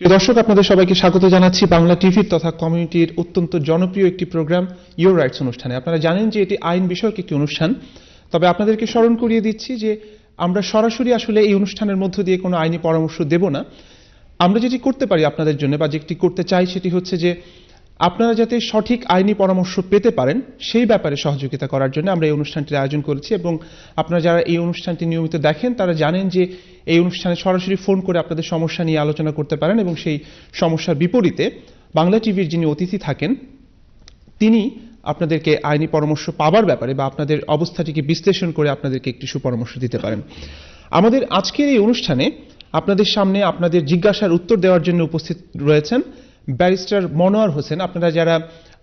প্রিয় দর্শক, আপনাদের সবাইকে স্বাগত জানাচ্ছি বাংলা টিভির তথা কমিউনিটির অত্যন্ত জনপ্রিয় একটি প্রোগ্রাম ইয়োর রাইটস অনুষ্ঠানে। আপনারা জানেন যে এটি আইন বিষয়ক একটি অনুষ্ঠান, তবে আপনাদেরকে স্মরণ করিয়ে দিচ্ছি যে আমরা সরাসরি আসলে এই অনুষ্ঠানের মধ্য দিয়ে কোনো আইনি পরামর্শ দেব না। আমরা যেটি করতে পারি আপনাদের জন্য বা যেটি করতে চাই সেটি হচ্ছে যে আপনারা যাতে সঠিক আইনি পরামর্শ পেতে পারেন সেই ব্যাপারে সহযোগিতা করার জন্য আমরা এই অনুষ্ঠানটির আয়োজন করেছি। এবং আপনারা যারা এই অনুষ্ঠানটি নিয়মিত দেখেন তারা জানেন যে এই অনুষ্ঠানে সরাসরি ফোন করে আপনাদের সমস্যা নিয়ে আলোচনা করতে পারেন এবং সেই সমস্যার বিপরীতে বাংলা টিভির যিনি অতিথি থাকেন তিনি আপনাদেরকে আইনি পরামর্শ পাবার ব্যাপারে বা আপনাদের অবস্থাটিকে বিশ্লেষণ করে আপনাদেরকে একটি সুপরামর্শ দিতে পারেন। আমাদের আজকের এই অনুষ্ঠানে আপনাদের সামনে আপনাদের জিজ্ঞাসার উত্তর দেওয়ার জন্য উপস্থিত রয়েছেন ব্যারিস্টার মনোয়ার হোসেন। আপনারা যারা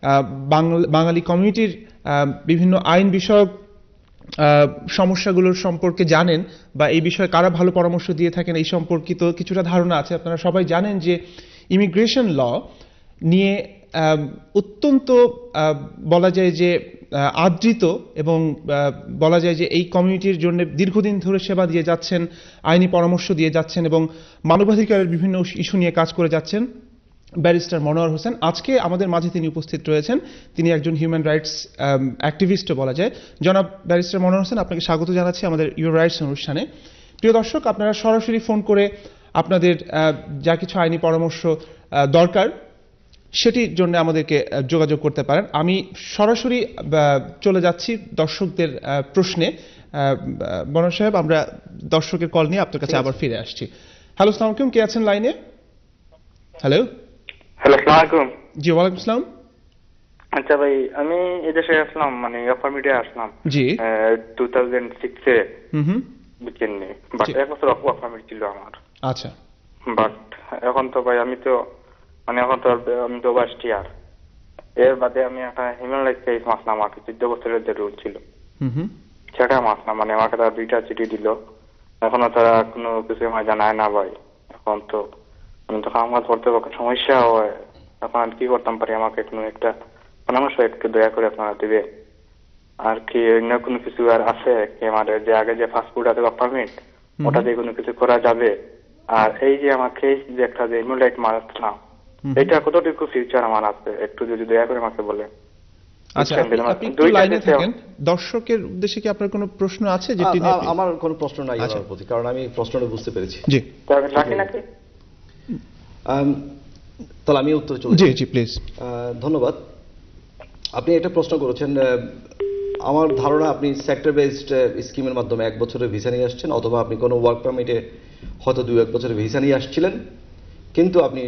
বাঙালি কমিউনিটির বিভিন্ন আইন বিষয়ক সমস্যাগুলোর সম্পর্কে জানেন বা এই বিষয়ে কারা ভালো পরামর্শ দিয়ে থাকেন এই সম্পর্কিত কিছুটা ধারণা আছে। আপনারা সবাই জানেন যে ইমিগ্রেশন ল নিয়ে অত্যন্ত বলা যায় যে আদৃত এবং বলা যায় যে এই কমিউনিটির জন্য দীর্ঘদিন ধরে সেবা দিয়ে যাচ্ছেন, আইনি পরামর্শ দিয়ে যাচ্ছেন এবং মানবাধিকারের বিভিন্ন ইস্যু নিয়ে কাজ করে যাচ্ছেন ব্যারিস্টার মনোয়ার হোসেন। আজকে আমাদের মাঝে তিনি উপস্থিত রয়েছেন, তিনি একজন হিউম্যান রাইটস অ্যাক্টিভিস্টও বলা যায়। জনাব ব্যারিস্টার মনোয়ার হোসেন, আপনাকে স্বাগত জানাচ্ছি আমাদের ইয়োর রাইটস অনুষ্ঠানে। প্রিয় দর্শক, আপনারা সরাসরি ফোন করে আপনাদের যা কিছু আইনি পরামর্শ দরকার সেটির জন্য আমাদেরকে যোগাযোগ করতে পারেন। আমি সরাসরি চলে যাচ্ছি দর্শকদের প্রশ্নে। মনোয়ার সাহেব, আমরা দর্শকের কল নিয়ে আপনার কাছে আবার ফিরে আসছি। হ্যালো, আসসালামু আলাইকুম, কে আছেন লাইনে? হ্যালো আসসালামু আলাইকুম। জি, ওয়ালাইকুম আসসালাম। আচ্ছা ভাই, আমি এদেশে আসলাম, মানে অফার মিডিয়া আসলাম জি 2006-এ। বুঝছেন নি, বাট 1 বছর অফার মিট ছিল আমার। আচ্ছা, বাট এখন তো ভাই আমি তো বাস্টিয়ার এর বাদে আমি একটা হিউম্যান রাইটস কেস মাসলাম। আমার 14 বছরের যে রুল ছিল সেটা মাসলাম, মানে আমাকে তারা 2টা চিঠি দিল, এখনো তারা কোনো কিছু আমার জানায় না ভাই। এখন তো আমি তো কাজ করতে সমস্যা হয়, এখন কি করতাম পারি? আমাকে কোনো একটা পরামর্শ একটু দয়া করে আপনারা দিবে। আর কি অন্য কোনো কিছু আর আছে কি আমাদের যে আগে যে পাসপোর্ট আছে বা পারমিট, ওটা দিয়ে কোনো কিছু করা যাবে? আর এই যে আমার কেস যে একটা যে হিউম্যান রাইট মারলাম, এটা কতটুকু ফিউচার আমার আছে একটু যদি দয়া করে আমাকে বলেন। আচ্ছা, আপনি একটু লাইনে থাকেন। দর্শকের উদ্দেশ্যে কি আপনার কোনো প্রশ্ন আছে? যেটি আমার কোনো প্রশ্ন নাই আমার প্রতি, কারণ আমি প্রশ্নটা বুঝতে পেরেছি। জি, রাখি নাকি? তাহলে আমি উত্তর চলে জি জি প্লিজ। ধন্যবাদ। আপনি একটা প্রশ্ন করেছেন, আমার ধারণা আপনি সেক্টর বেসড স্কিমের মাধ্যমে 1 বছরের ভিসা নিয়ে আসছেন, অথবা আপনি কোনো ওয়ার্ক পারমিটে হয়তো 2-1 বছরের ভিসা নিয়ে আসছিলেন, কিন্তু আপনি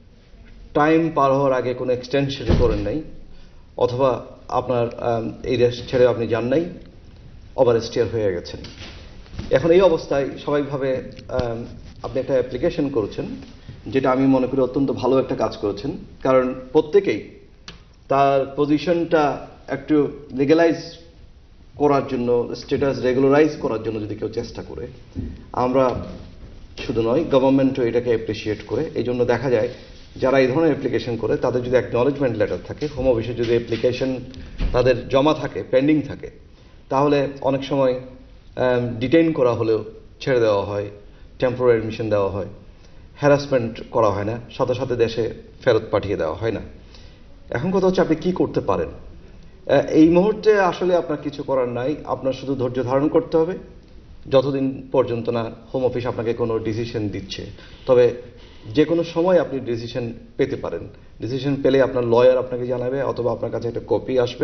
টাইম পার হওয়ার আগে কোনো এক্সটেনশন করেন নাই, অথবা আপনার এই দেশ ছেড়ে আপনি যান নাই, ওভারস্টেয়ার হয়ে গেছেন। এখন এই অবস্থায় স্বাভাবিকভাবে আপনি একটা অ্যাপ্লিকেশন করেছেন, যেটা আমি মনে করি অত্যন্ত ভালো একটা কাজ করেছেন। কারণ প্রত্যেকেই তার পজিশনটা একটু লিগ্যালাইজ করার জন্য, স্ট্যাটাস রেগুলারাইজ করার জন্য যদি কেউ চেষ্টা করে, আমরা শুধু নয় গভর্নমেন্টও এটাকে অ্যাপ্রিসিয়েট করে। এই জন্য দেখা যায় যারা এই ধরনের অ্যাপ্লিকেশন করে তাদের যদি অ্যাকনলেজমেন্ট লেটার থাকে, হোম অফিসে যদি অ্যাপ্লিকেশন তাদের জমা থাকে, পেন্ডিং থাকে, তাহলে অনেক সময় ডিটেইন করা হলেও ছেড়ে দেওয়া হয়, টেম্পোরারি অ্যাডমিশন দেওয়া হয়, হ্যারাসমেন্ট করা হয় না, সাথে সাথে দেশে ফেরত পাঠিয়ে দেওয়া হয় না। এখন কথা হচ্ছে আপনি কি করতে পারেন। এই মুহূর্তে আসলে আপনার কিছু করার নাই, আপনার শুধু ধৈর্য ধারণ করতে হবে যতদিন পর্যন্ত না হোম অফিস আপনাকে কোনো ডিসিশন দিচ্ছে। তবে যে কোনো সময় আপনি ডিসিশন পেতে পারেন। ডিসিশন পেলে আপনার লয়ার আপনাকে জানাবে, অথবা আপনার কাছে একটা কপি আসবে।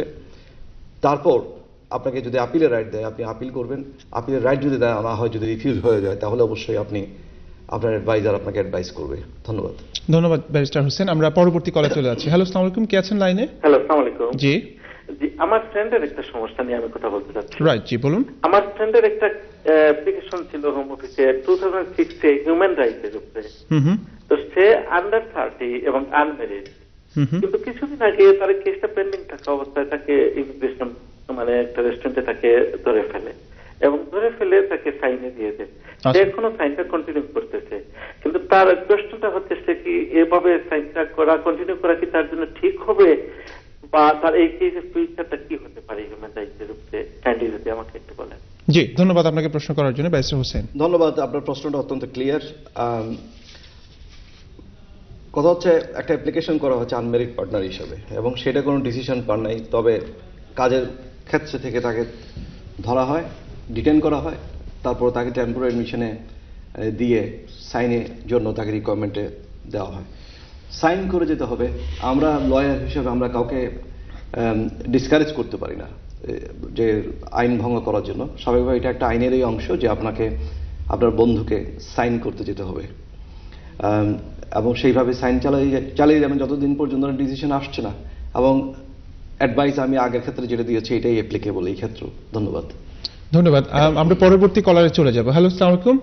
তারপর আপনাকে যদি আপিলের রাইট দেয় আপনি আপিল করবেন। আপিলের রাইট যদি দেয় না হয়, যদি রিফিউজ হয়ে যায়, তাহলে অবশ্যই আপনার অ্যাডভাইজার আপনাকে অ্যাডভাইস করবে। ধন্যবাদ। ধন্যবাদ ব্যারিস্টার হোসেন। আমরা পরবর্তী কলে চলে যাচ্ছি। হ্যালো, আসসালামু আলাইকুম, কে আছেন লাইনে? হ্যালো, আসসালামু আলাইকুম। জি জি, আমার ফ্রেন্ডের একটা সমস্যা নিয়ে আমি কথা বলতে চাচ্ছি। রাইট, জি বলুন। আমার ফ্রেন্ডের একটা অ্যাপ্লিকেশন ছিল হোম অফিসে 2006-এ হিউম্যান রাইটসের উপরে। তো সে আন্ডার 30 এবং আনম্যারিড, কিন্তু কিছুদিন আগে তার কেসটা পেন্ডিং থাকা অবস্থায় তাকে ইমিগ্রেশন মানে একটা রেস্টুরেন্টে তাকে ধরে ফেলে এবং ধরে ফেলে তাকে ফাইনে দিয়ে দেয়। সে এখনো সাইনটা কন্টিনিউ করতেছে, কিন্তু তার প্রশ্নটা হচ্ছে সে কি এভাবে সাইনটা কন্টিনিউ করা কি তার জন্য ঠিক হবে, বা তার এই কেসের ফিউচারটা কি হতে পারে হিউম্যান রাইটসের উপরে? কাইন্ডলি যদি আমাকে একটু বলেন। জি, ধন্যবাদ আপনাকে প্রশ্ন করার জন্য ব্যারিস্টার হোসেন। ধন্যবাদ, আপনার প্রশ্নটা অত্যন্ত ক্লিয়ার। কথা হচ্ছে একটা অ্যাপ্লিকেশন করা হচ্ছে আনমেরিড পার্টনার হিসেবে, এবং সেটা কোনো ডিসিশন পার নাই, তবে কাজের ক্ষেত্রে থেকে তাকে ধরা হয়, ডিটেন করা হয়, তারপর তাকে টেম্পোরারি অ্যাডমিশনে দিয়ে সাইনের জন্য তাকে রিকোয়ারমেন্টে দেওয়া হয়। সাইন করে যেতে হবে। আমরা লয়ার হিসেবে আমরা কাউকে ডিসকারেজ করতে পারি না যে আইন ভঙ্গ করার জন্য। স্বাভাবিকভাবে এটা একটা আইনেরই অংশ যে আপনাকে আপনার বন্ধুকে সাইন করতে যেতে হবে, এবং সেইভাবে সাইন চালিয়ে যাবেন যতদিন পর্যন্ত ডিসিশন আসছে না। এবং অ্যাডভাইস আমি আগের ক্ষেত্রে যেটা দিয়েছি এটাই অ্যাপ্লিকেবল এই ক্ষেত্রে। ধন্যবাদ। ধন্যবাদ। আমরা পরবর্তী কলারে চলে যাব। হ্যালো, আসসালামু আলাইকুম।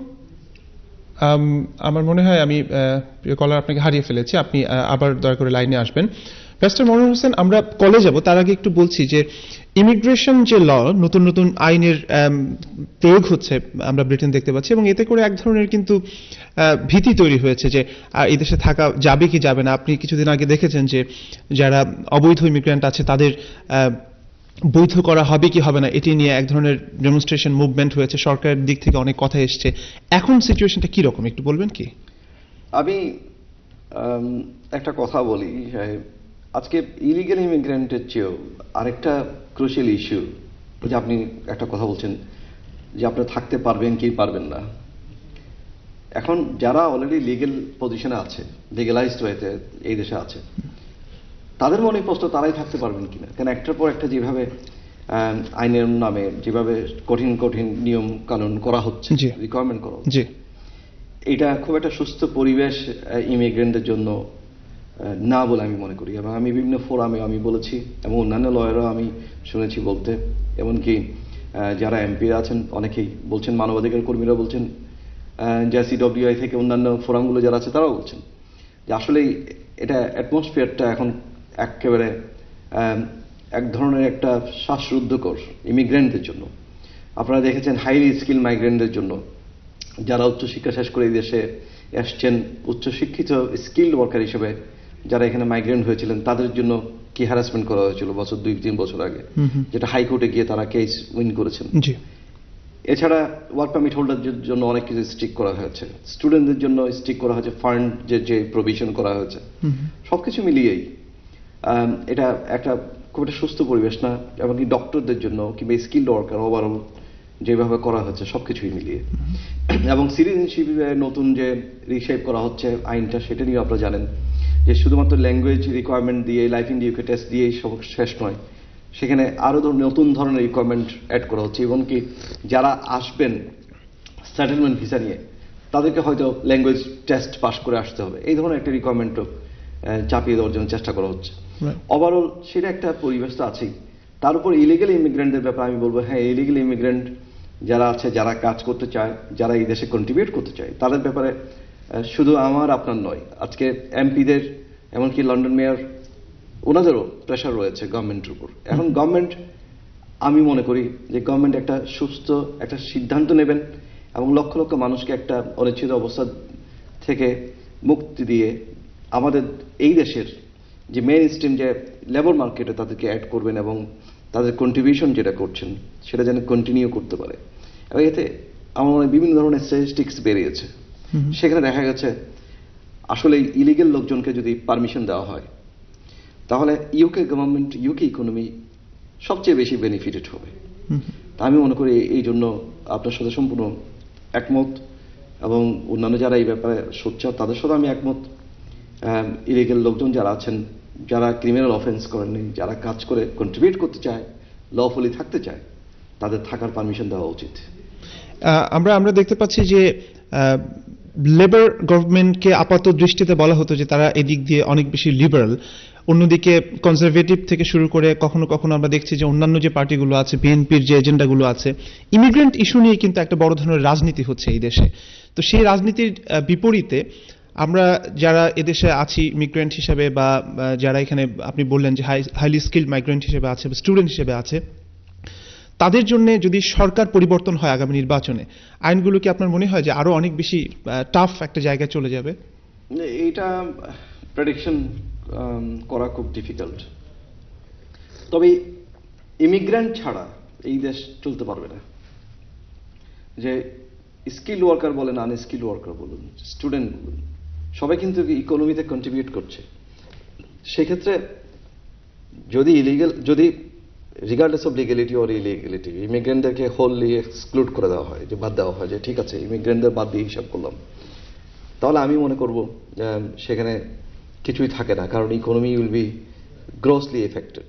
আমার মনে হয় আমি প্রিয় কলার আপনাকে হারিয়ে ফেলেছি, আপনি আবার দয়া করে লাইনে আসবেন। ব্যারিস্টার মনোয়ার হোসেন, আমরা কলে যাব, তার আগে একটু বলছি যে ইমিগ্রেশন যে ল, নতুন নতুন আইনের প্রয়োগ হচ্ছে আমরা ব্রিটেন দেখতে পাচ্ছি, এবং এতে করে এক ধরনের কিন্তু ভীতি তৈরি হয়েছে যে এই দেশে থাকা যাবে কি যাবে না। আপনি কিছুদিন আগে দেখেছেন যে যারা অবৈধ ইমিগ্রেন্ট আছে তাদের বৈধ করা হবে কি হবে না এটি নিয়ে এক ধরনের ডেমনস্ট্রেশন মুভমেন্ট হয়েছে, সরকারের দিক থেকে অনেক কথা এসছে। এখন সিচুয়েশনটা কি রকম একটু বলবেন কি? আমি একটা কথা বলি, আজকে ইলিগাল ইমিগ্রেন্টের চেয়েও আরেকটা ক্রুশিয়াল ইস্যু, যে আপনি একটা কথা বলছেন যে আপনি থাকতে পারবেন কি পারবেন না। এখন যারা অলরেডি লিগেল পজিশনে আছে, লিগেলাইজড ওয়েতে এই দেশে আছে, তাদের মনে প্রশ্ন তারাই থাকতে পারবেন কিনা। কারণ একটার পর একটা যেভাবে আইনের নামে যেভাবে কঠিন কঠিন নিয়ম কানুন করা হচ্ছে, রিকোয়ারমেন্ট করা হচ্ছে, এটা খুব একটা সুস্থ পরিবেশ ইমিগ্রেন্টদের জন্য না বলে আমি মনে করি। এবং আমি বিভিন্ন ফোরামে আমি বলেছি, এবং অন্যান্য লয়ারও আমি শুনেছি বলতে, এমনকি যারা এমপি আছেন অনেকেই বলছেন, মানবাধিকার কর্মীরা বলছেন, JCWI থেকে অন্যান্য ফোরামগুলো যারা আছে তারাও বলছেন যে আসলে এটা অ্যাটমসফিয়ারটা এখন একেবারে এক ধরনের একটা শ্বাসরুদ্ধকর ইমিগ্রেন্টদের জন্য। আপনারা দেখেছেন হাইলি স্কিল মাইগ্রেন্টদের জন্য, যারা উচ্চশিক্ষা শেষ করে এই দেশে এসছেন, উচ্চশিক্ষিত স্কিল্ড ওয়ার্কার হিসেবে যারা এখানে মাইগ্রেন্ট হয়েছিলেন, তাদের জন্য কি হ্যারাসমেন্ট করা হয়েছিল বছর 2-3 বছর আগে, যেটা হাইকোর্টে গিয়ে তারা কেস উইন করেছেন। এছাড়া ওয়ার্ক পারমিট হোল্ডারদের জন্য অনেক কিছু স্ট্রিক করা হয়েছে, স্টুডেন্টদের জন্য স্ট্রিক করা হয়েছে, ফান্ড যে প্রভিশন করা হয়েছে, সবকিছু মিলিয়েই এটা একটা খুব একটা সুস্থ পরিবেশ না। এমনকি ডক্টরদের জন্য কিংবা স্কিল্ড ওয়ার্কার ওভারঅল যেভাবে করা হচ্ছে সবকিছুই মিলিয়ে। এবং সিটিজেনশিপে নতুন যে রিশেপ করা হচ্ছে আইনটা, সেটা নিয়ে আপনারা জানেন যে শুধুমাত্র ল্যাঙ্গুয়েজ রিকোয়ারমেন্ট দিয়ে, লাইফ ইন ইউকে টেস্ট দিয়েই শেষ নয়, সেখানে আরো নতুন ধরনের রিকোয়ারমেন্ট অ্যাড করা হচ্ছে। এমনকি যারা আসবেন সেটেলমেন্ট ভিসা নিয়ে, তাদেরকে হয়তো ল্যাঙ্গুয়েজ টেস্ট পাস করে আসতে হবে, এই ধরনের একটা রিকোয়ারমেন্টও চাপিয়ে দেওয়ার জন্য চেষ্টা করা হচ্ছে। ওভারঅল সেটা একটা পরিবেশ তো আছেই। তার উপর ইলিগাল ইমিগ্রেন্টদের ব্যাপারে আমি বলবো, হ্যাঁ, ইলিগাল ইমিগ্রেন্ট যারা আছে, যারা কাজ করতে চায়, যারা এই দেশে কন্ট্রিবিউট করতে চায়, তাদের ব্যাপারে শুধু আমার আপনার নয়, আজকে এমপিদের, এমনকি লন্ডন মেয়র, ওনাদেরও প্রেশার রয়েছে গভর্নমেন্টের উপর। এখন গভর্নমেন্ট, আমি মনে করি যে গভর্নমেন্ট একটা সুস্থ একটা সিদ্ধান্ত নেবেন এবং লক্ষ লক্ষ মানুষকে একটা অনিশ্চিত অবস্থা থেকে মুক্তি দিয়ে আমাদের এই দেশের যে মেইন স্ট্রিম যে লেবার মার্কেটে তাদেরকে অ্যাড করবেন, এবং তাদের কন্ট্রিবিউশন যেটা করছেন সেটা যেন কন্টিনিউ করতে পারে। এবং এতে আমার মনে হয় বিভিন্ন ধরনের স্ট্যাটিস্টিক্স বেরিয়েছে, সেখানে দেখা গেছে আসলে ইলিগেল লোকজনকে যদি পারমিশন দেওয়া হয়, তাহলে ইউকে গভর্নমেন্ট, ইউকে ইকোনমি সবচেয়ে বেশি বেনিফিটেড হবে। তা আমি মনে করি এই জন্য আপনার সাথে সম্পূর্ণ একমত, এবং অন্যান্য যারা এই ব্যাপারে সোচ্চার তাদের সাথে আমি একমত। ইলিগেল লোকজন যারা আছেন, যারা ক্রিমিনাল অফেন্স করেননি, যারা কাজ করে কন্ট্রিবিউট করতে চায়, লফুলি থাকতে চায়, তাদের থাকার পারমিশন দেওয়া উচিত। আমরা দেখতে পাচ্ছি যে লেবার গভর্নমেন্টকে আপাত দৃষ্টিতে বলা হতো যে তারা এদিক দিয়ে অনেক বেশি লিবারাল, অন্যদিকে কনজারভেটিভ থেকে শুরু করে কখনো কখনো আমরা দেখছি যে অন্যান্য যে পার্টিগুলো আছে, বিএনপির যে এজেন্ডাগুলো আছে, ইমিগ্রেন্ট ইস্যু নিয়ে কিন্তু একটা বড় ধরনের রাজনীতি হচ্ছে এই দেশে। তো সেই রাজনীতির বিপরীতে আমরা যারা এদেশে আছি মিগ্রেন্ট হিসেবে, বা যারা এখানে আপনি বললেন যে হাইলি স্কিল্ড মাইগ্রেন্ট হিসেবে আছে, স্টুডেন্ট হিসেবে আছে, তাদের জন্য যদি সরকার পরিবর্তন হয় আগামী নির্বাচনে, আইনগুলো কি আপনার মনে হয় যে আরো অনেক বেশি টাফ একটা জায়গায় চলে যাবে? এইটা প্রেডিকশন করা খুব ডিফিকাল্ট। তবে ইমিগ্রেন্ট ছাড়া এই দেশ চলতে পারবে না। যে স্কিল ওয়ার্কার বলেন, আনস্কিল ওয়ার্কার বলুন, স্টুডেন্ট বলুন, সবাই কিন্তু ইকোনমিতে কন্ট্রিবিউট করছে। সেক্ষেত্রে যদি regardless of legality or illegality ইমিগ্রেন্টদেরকে হোললি এক্সক্লুড করে দেওয়া হয়, যে বাদ দেওয়া হয়, যে ঠিক আছে ইমিগ্রেন্টদের বাদ দিয়ে হিসাব করলাম, তাহলে আমি মনে করব সেখানে কিছুই থাকে না, কারণ economy will be grossly affected.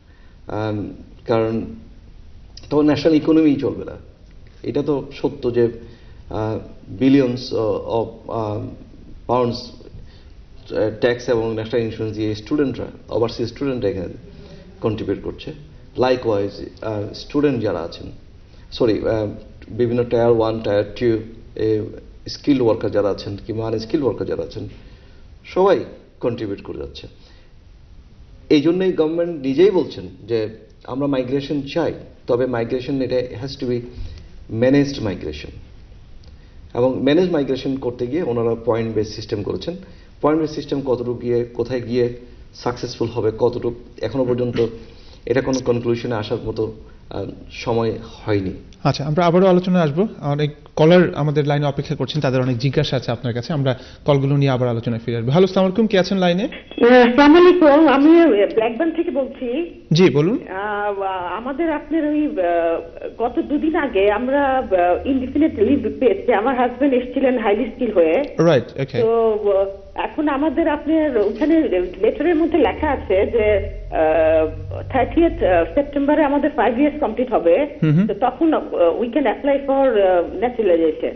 কারণ তখন ন্যাশনাল ইকোনমি চলবে না। এটা তো সত্য যে বিলিয়নস অফ পাউন্ডস ট্যাক্স এবং ন্যাশনাল ইন্স্যুরেন্স দিয়ে স্টুডেন্টরা, ওভারসিজ স্টুডেন্টরা এখানে কন্ট্রিবিউট করছে। লাইকওয়াইজ স্টুডেন্ট যারা আছেন, বিভিন্ন টায়ার 1 টায়ার 2 স্কিল্ড ওয়ার্কার যারা আছেন কিংবা আনস্কিল্ড ওয়ার্কার যারা আছেন, সবাই কন্ট্রিবিউট করে যাচ্ছে। এই জন্যই গভর্নমেন্ট নিজেই বলছেন যে আমরা মাইগ্রেশন চাই, তবে মাইগ্রেশন এটা has to be managed migration. এবং ম্যানেজ মাইগ্রেশন করতে গিয়ে ওনারা পয়েন্ট বেস সিস্টেম করেছেন। পয়েন্ট বেস সিস্টেম কতটুকু গিয়ে কোথায় গিয়ে সাকসেসফুল হবে, কতটুকু এখনো পর্যন্ত এটা কোনো কনক্লুশনে আসার মতো সময় হয়নি। আচ্ছা, আমরা আবারও আলোচনায় আসবো। অনেক কলার আমাদের লাইনে অপেক্ষা করছেন, তাদের অনেক জিজ্ঞাসা আছে আপনার কাছে, আমরা কলগুলো নিয়ে আবার আলোচনায় ফিরে আসবো। হ্যালো, আসসালামু আলাইকুম, কে আছেন লাইনে? আসসালামু আলাইকুম, আমি ব্ল্যাকবার্ন থেকে বলছি। জি বলুন। আমাদের আপনার ওই গত 2 দিন আগে আমরা ইনডিফিনিট লিভ পেয়েছি। আমার হাজবেন্ড এসেছিলেন হাইলি স্কিল হয়ে। Right, okay. তো এখন আমাদের আপনার ওখানে লেটারের মধ্যে লেখা আছে যে 30th সেপ্টেম্বরে আমাদের 5 years কমপ্লিট হবে। তো তখন we can apply for naturalisation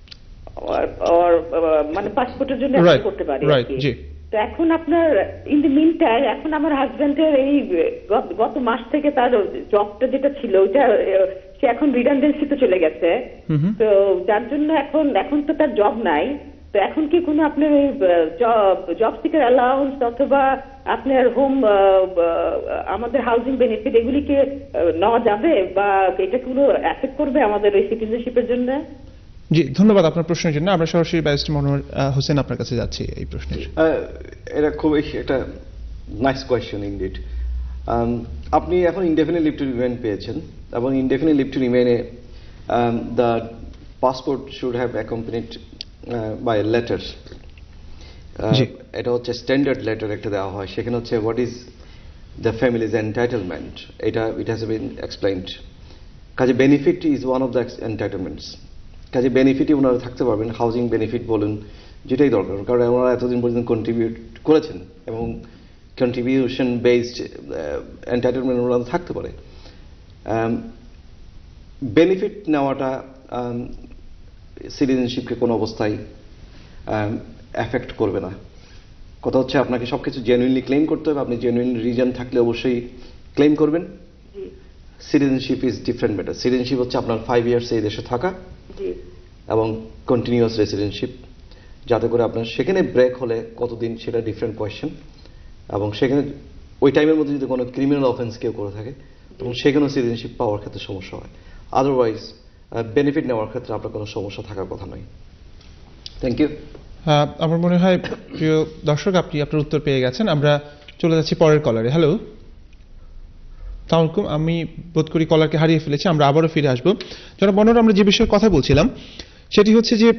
or মানে পাসপোর্টের জন্য অ্যাপ্লাই করতে পারি। তো এখন আপনার ইন দ্য মিন টাইম এখন আমার হাজবেন্ডের এই গত মাস থেকে তার জবটা যেটা ছিল ওইটা সে এখন রিডান্ডেন্সিতে চলে গেছে। তো যার জন্য এখন তো তার জব নাই। তো এখন কি কোনো আপনার এই জব সিকার অ্যালাউন্স অথবা আপনার হোম আমাদের হাউজিং বেনিফিট এগুলিকে নেওয়া যাবে, বা এটা কোনো এফেক্ট করবে আমাদের এই সিটিজেনশিপের জন্য? জি, ধন্যবাদ আপনার প্রশ্নের জন্য। আমরা সরাসরি ব্যারিস্টার মনোয়ার হোসেন আপনার কাছে যাচ্ছি এই প্রশ্নের। এটা খুবই একটা নাইস কোয়েশ্চেন ইনডিড। আপনি এখন ইনডেফিনিট লিভ টু রিমেইন পেয়েছেন, এবং ইনডেফিনিট লিভ টু রিমেইনে the passport should have accompanied by letter. এটা হচ্ছে স্ট্যান্ডার্ড লেটার একটা দেওয়া হয়, সেখানে হচ্ছে what is the families entitlement, it has been explained. কাজে benefit is one of the entitlements. কাজে বেনিফিটই ওনারা থাকতে পারবেন, হাউজিং বেনিফিট বলুন, যেটাই দরকার, কারণ ওনারা এতদিন পর্যন্ত কন্ট্রিবিউট করেছেন এবং কন্ট্রিবিউশন বেসড এন্টাইটেলমেন্ট ওনারা থাকতে পারে। বেনিফিট নেওয়াটা সিটিজেনশিপকে কোনো অবস্থায় এফেক্ট করবে না। কথা হচ্ছে আপনাকে সবকিছু জেনুইনলি ক্লেম করতে হবে। আপনি জেনুইন রিজন থাকলে অবশ্যই ক্লেম করবেন। Citizenship is different matter. Citizenship হচ্ছে আপনার 5 years এই দেশে থাকা এবং কন্টিনিউয়াস রেসিডেন্টশিপ, যাতে করে আপনার সেখানে ব্রেক হলে কতদিন সেটা ডিফারেন্ট কোয়েশ্চেন, এবং সেখানে ওই টাইমের মধ্যে যদি কোনো ক্রিমিনাল অফেন্স কেউ করে থাকে তখন সেখানেও সিটিজেনশিপ পাওয়ার ক্ষেত্রে সমস্যা হয়। আদারওয়াইজ বেনিফিট নেওয়ার ক্ষেত্রে আপনার কোনো সমস্যা থাকার কথা নয়। Thank you. আমার মনে হয় প্রিয় দর্শক আপনি আপনার উত্তর পেয়ে গেছেন। আমরা চলে যাচ্ছি পরের কলারে। হ্যালো, আসসালামু আলাইকুম, আমি বোধ করি কলারকে হারিয়ে ফেলেছি। আমরা আবারও ফিরে আসবো। জনাব মনোয়ার, আমরা যে বিষয়ে কথা বলছিলাম সেটি হচ্ছে যে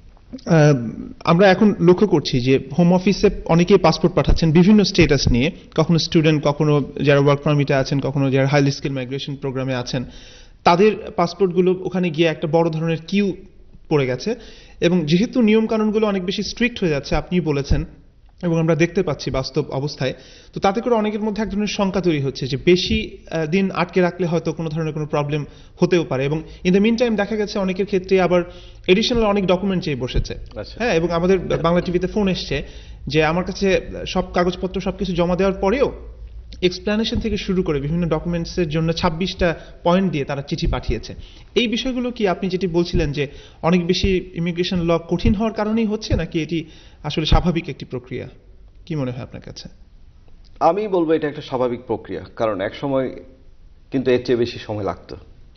আমরা এখন লক্ষ্য করছি যে হোম অফিসে অনেকেই পাসপোর্ট পাঠাচ্ছেন বিভিন্ন স্টেটাস নিয়ে, কখনো স্টুডেন্ট, কখনো যারা ওয়ার্ক পারমিটে আছেন, কখনো যারা হাইলি স্কিল মাইগ্রেশন প্রোগ্রামে আছেন, তাদের পাসপোর্টগুলো ওখানে গিয়ে একটা বড় ধরনের কিউ পড়ে গেছে। এবং যেহেতু নিয়ম কানুনগুলো অনেক বেশি স্ট্রিক্ট হয়ে যাচ্ছে, আপনি বলেছেন, এবং আমরা দেখতে পাচ্ছি বাস্তব অবস্থায়, তো তাতে করে অনেকের মধ্যে এক ধরনের শঙ্কা তৈরি হচ্ছে যে বেশি দিন আটকে রাখলে হয়তো কোনো ধরনের কোনো প্রবলেম হতেও পারে। এবং ইন দ্য মিন টাইম দেখা গেছে অনেকের ক্ষেত্রে আবার এডিশনাল অনেক ডকুমেন্ট চেয়ে বসেছে। হ্যাঁ, এবং আমাদের বাংলা টিভিতে ফোন এসছে যে আমার কাছে সব কাগজপত্র সবকিছু জমা দেওয়ার পরেও এক্সপ্লেনেশন থেকে শুরু করে বিভিন্ন ডকুমেন্টসের জন্য 26টা পয়েন্ট দিয়ে তারা চিঠি পাঠিয়েছে। এই বিষয়গুলো কি আপনি যেটি বলছিলেন যে অনেক বেশি ইমিগ্রেশন ল কঠিন হওয়ার কারণেই হচ্ছে, নাকি এটি আসলে স্বাভাবিক একটি প্রক্রিয়া? কি মনে হয় আপনার কাছে? আমি বলবো এটা একটা স্বাভাবিক প্রক্রিয়া, কারণ এক সময় কিন্তু এর চেয়ে বেশি সময় লাগতো।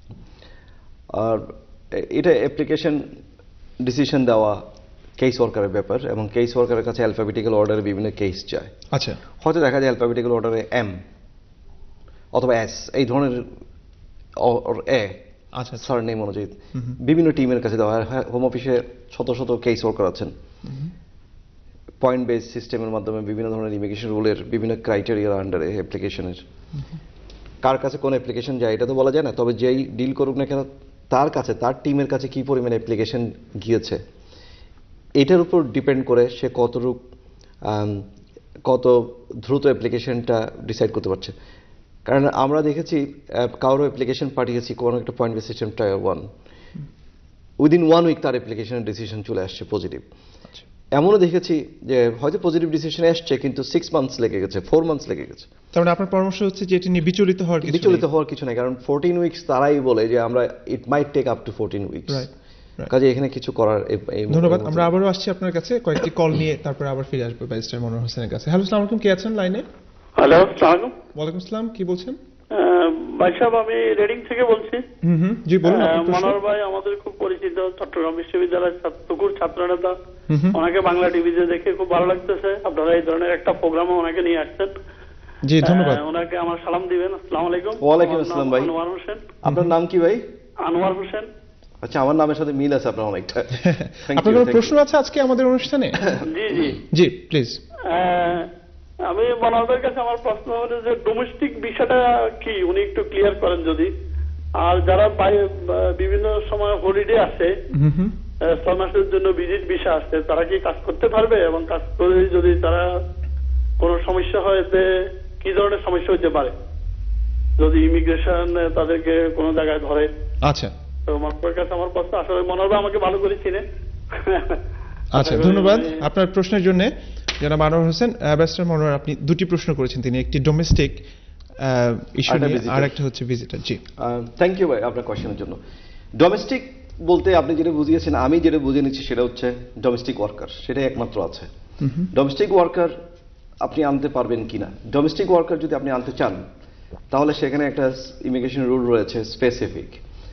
আর এটা অ্যাপ্লিকেশন ডিসিশন দেওয়া কেস ওয়ার্কারের ব্যাপার, এবং কেস ওয়ার্কারের কাছে অ্যালফাবেটিক্যাল অর্ডারে বিভিন্ন কেস যায়। আচ্ছা, হয়তো দেখা যায় অ্যালফাবেটিক্যাল অর্ডারে এম অথবা এস এই ধরনের এ সার নেই অনুযায়ী বিভিন্ন টিমের কাছে দেওয়া হয়। হোম অফিসে শত শত কেস ওয়ার্কার আছেন, পয়েন্ট বেস সিস্টেমের মাধ্যমে বিভিন্ন ধরনের ইমিগ্রেশন রুলের বিভিন্ন ক্রাইটেরিয়ার আন্ডারে অ্যাপ্লিকেশনের কার কাছে কোন অ্যাপ্লিকেশন যায় এটা তো বলা যায় না, তবে যেই ডিল করুক না কেন তার কাছে, তার টিমের কাছে কি পরিমাণে অ্যাপ্লিকেশন গিয়েছে এটার উপর ডিপেন্ড করে সে কত দ্রুত অ্যাপ্লিকেশনটা ডিসাইড করতে পারছে। কারণ আমরা দেখেছি কারো অ্যাপ্লিকেশন পাঠিয়েছি কোনো একটা point base system tier 1, within 1 week তার অ্যাপ্লিকেশনের ডিসিশন চলে আসছে পজিটিভ। এমনও দেখেছি যে হয়তো পজিটিভ ডিসিশন আসছে কিন্তু 6 মান্থস লেগে গেছে, 4 মান্থস লেগে গেছে। তার মানে আপনার পরামর্শ হচ্ছে যে এটি নিয়ে বিচলিত হওয়ার কিছু নেই, কারণ 14 উইকস তারাই বলে যে আমরা it might take up to 14 weeks. কাজে এখানে কিছু করার। ধন্যবাদ। আমরা আবারও আসছি আপনার কাছে কয়েকটি কল নিয়ে, তারপরে আবার ফিরে আসবো ব্যারিস্টার মনোয়ার হোসেনের কাছে। হ্যালো, আসসালামু আলাইকুম, কে আছেন লাইনে? হ্যালো, আসসালামু আলাইকুম। ওয়ালাইকুম আসসালাম, কি বলছেন? ভাই সাহেব, আমি রেডিং থেকে বলছি। জি বলুন। মনোয়ার ভাই আমাদের খুব পরিচিত, চট্টগ্রাম বিশ্ববিদ্যালয়ের ছাত্র নেতা। ওনাকে বাংলা টিভিতে দেখে খুব ভালো লাগতেছে, আপনারা এই ধরনের একটা প্রোগ্রামে ওনাকে নিয়ে আসছেন। জি ধন্যবাদ। ওনাকে আমার সালাম দিবেন। আসসালামু আলাইকুম। ওয়ালাইকুম আসসালাম ভাই। আনোয়ার হোসেন। আপনার নাম কি ভাই? আনোয়ার হোসেন। আচ্ছা, আমার নামের সাথে মিল আছে আপনার অনেকটা। আপনার কোনো প্রশ্ন আছে আজকে আমাদের অনুষ্ঠানে? জি জি জি প্লিজ। আমি মনোয়ারের কাছে আমার প্রশ্ন হলো যে ডোমেস্টিক বিষয়টা কি, উনি একটু ক্লিয়ার করেন যদি। আর যারা বিভিন্ন সময় হলিডে আসে, 6 মাসের জন্য ভিজিট ভিসা আসে, তারা কি কাজ করতে পারবে? এবং কাজ করে যদি তারা কোনো সমস্যা হয়, কি ধরনের সমস্যা হতে পারে যদি ইমিগ্রেশন তাদেরকে কোনো জায়গায় ধরে? আচ্ছা, তো মনোয়ারের কাছে আমার প্রশ্ন, আসলে মনোয়ার আমাকে ভালো করে চিনে। আচ্ছা, ধন্যবাদ আপনার প্রশ্নের জন্য জনাব আনোয়ার হোসেন। ব্যারিস্টার মনোয়ার, আপনি দুটি প্রশ্ন করেছেন, তিনি একটি ডোমেস্টিক ইস্যু নিয়ে আর একটা হচ্ছে ভিজিটার। জি থ্যাংক ইউ ভাই আপনার কোয়েশ্চেনের জন্য। ডোমেস্টিক বলতে আপনি যেটা বুঝিয়েছেন, আমি যেটা বুঝে নিচ্ছি সেটা হচ্ছে ডোমেস্টিক ওয়ার্কার, সেটাই একমাত্র আছে। ডোমেস্টিক ওয়ার্কার আপনি আনতে পারবেন কিনা, ডোমেস্টিক ওয়ার্কার যদি আপনি আনতে চান তাহলে সেখানে একটা ইমিগ্রেশন রুল রয়েছে স্পেসিফিক।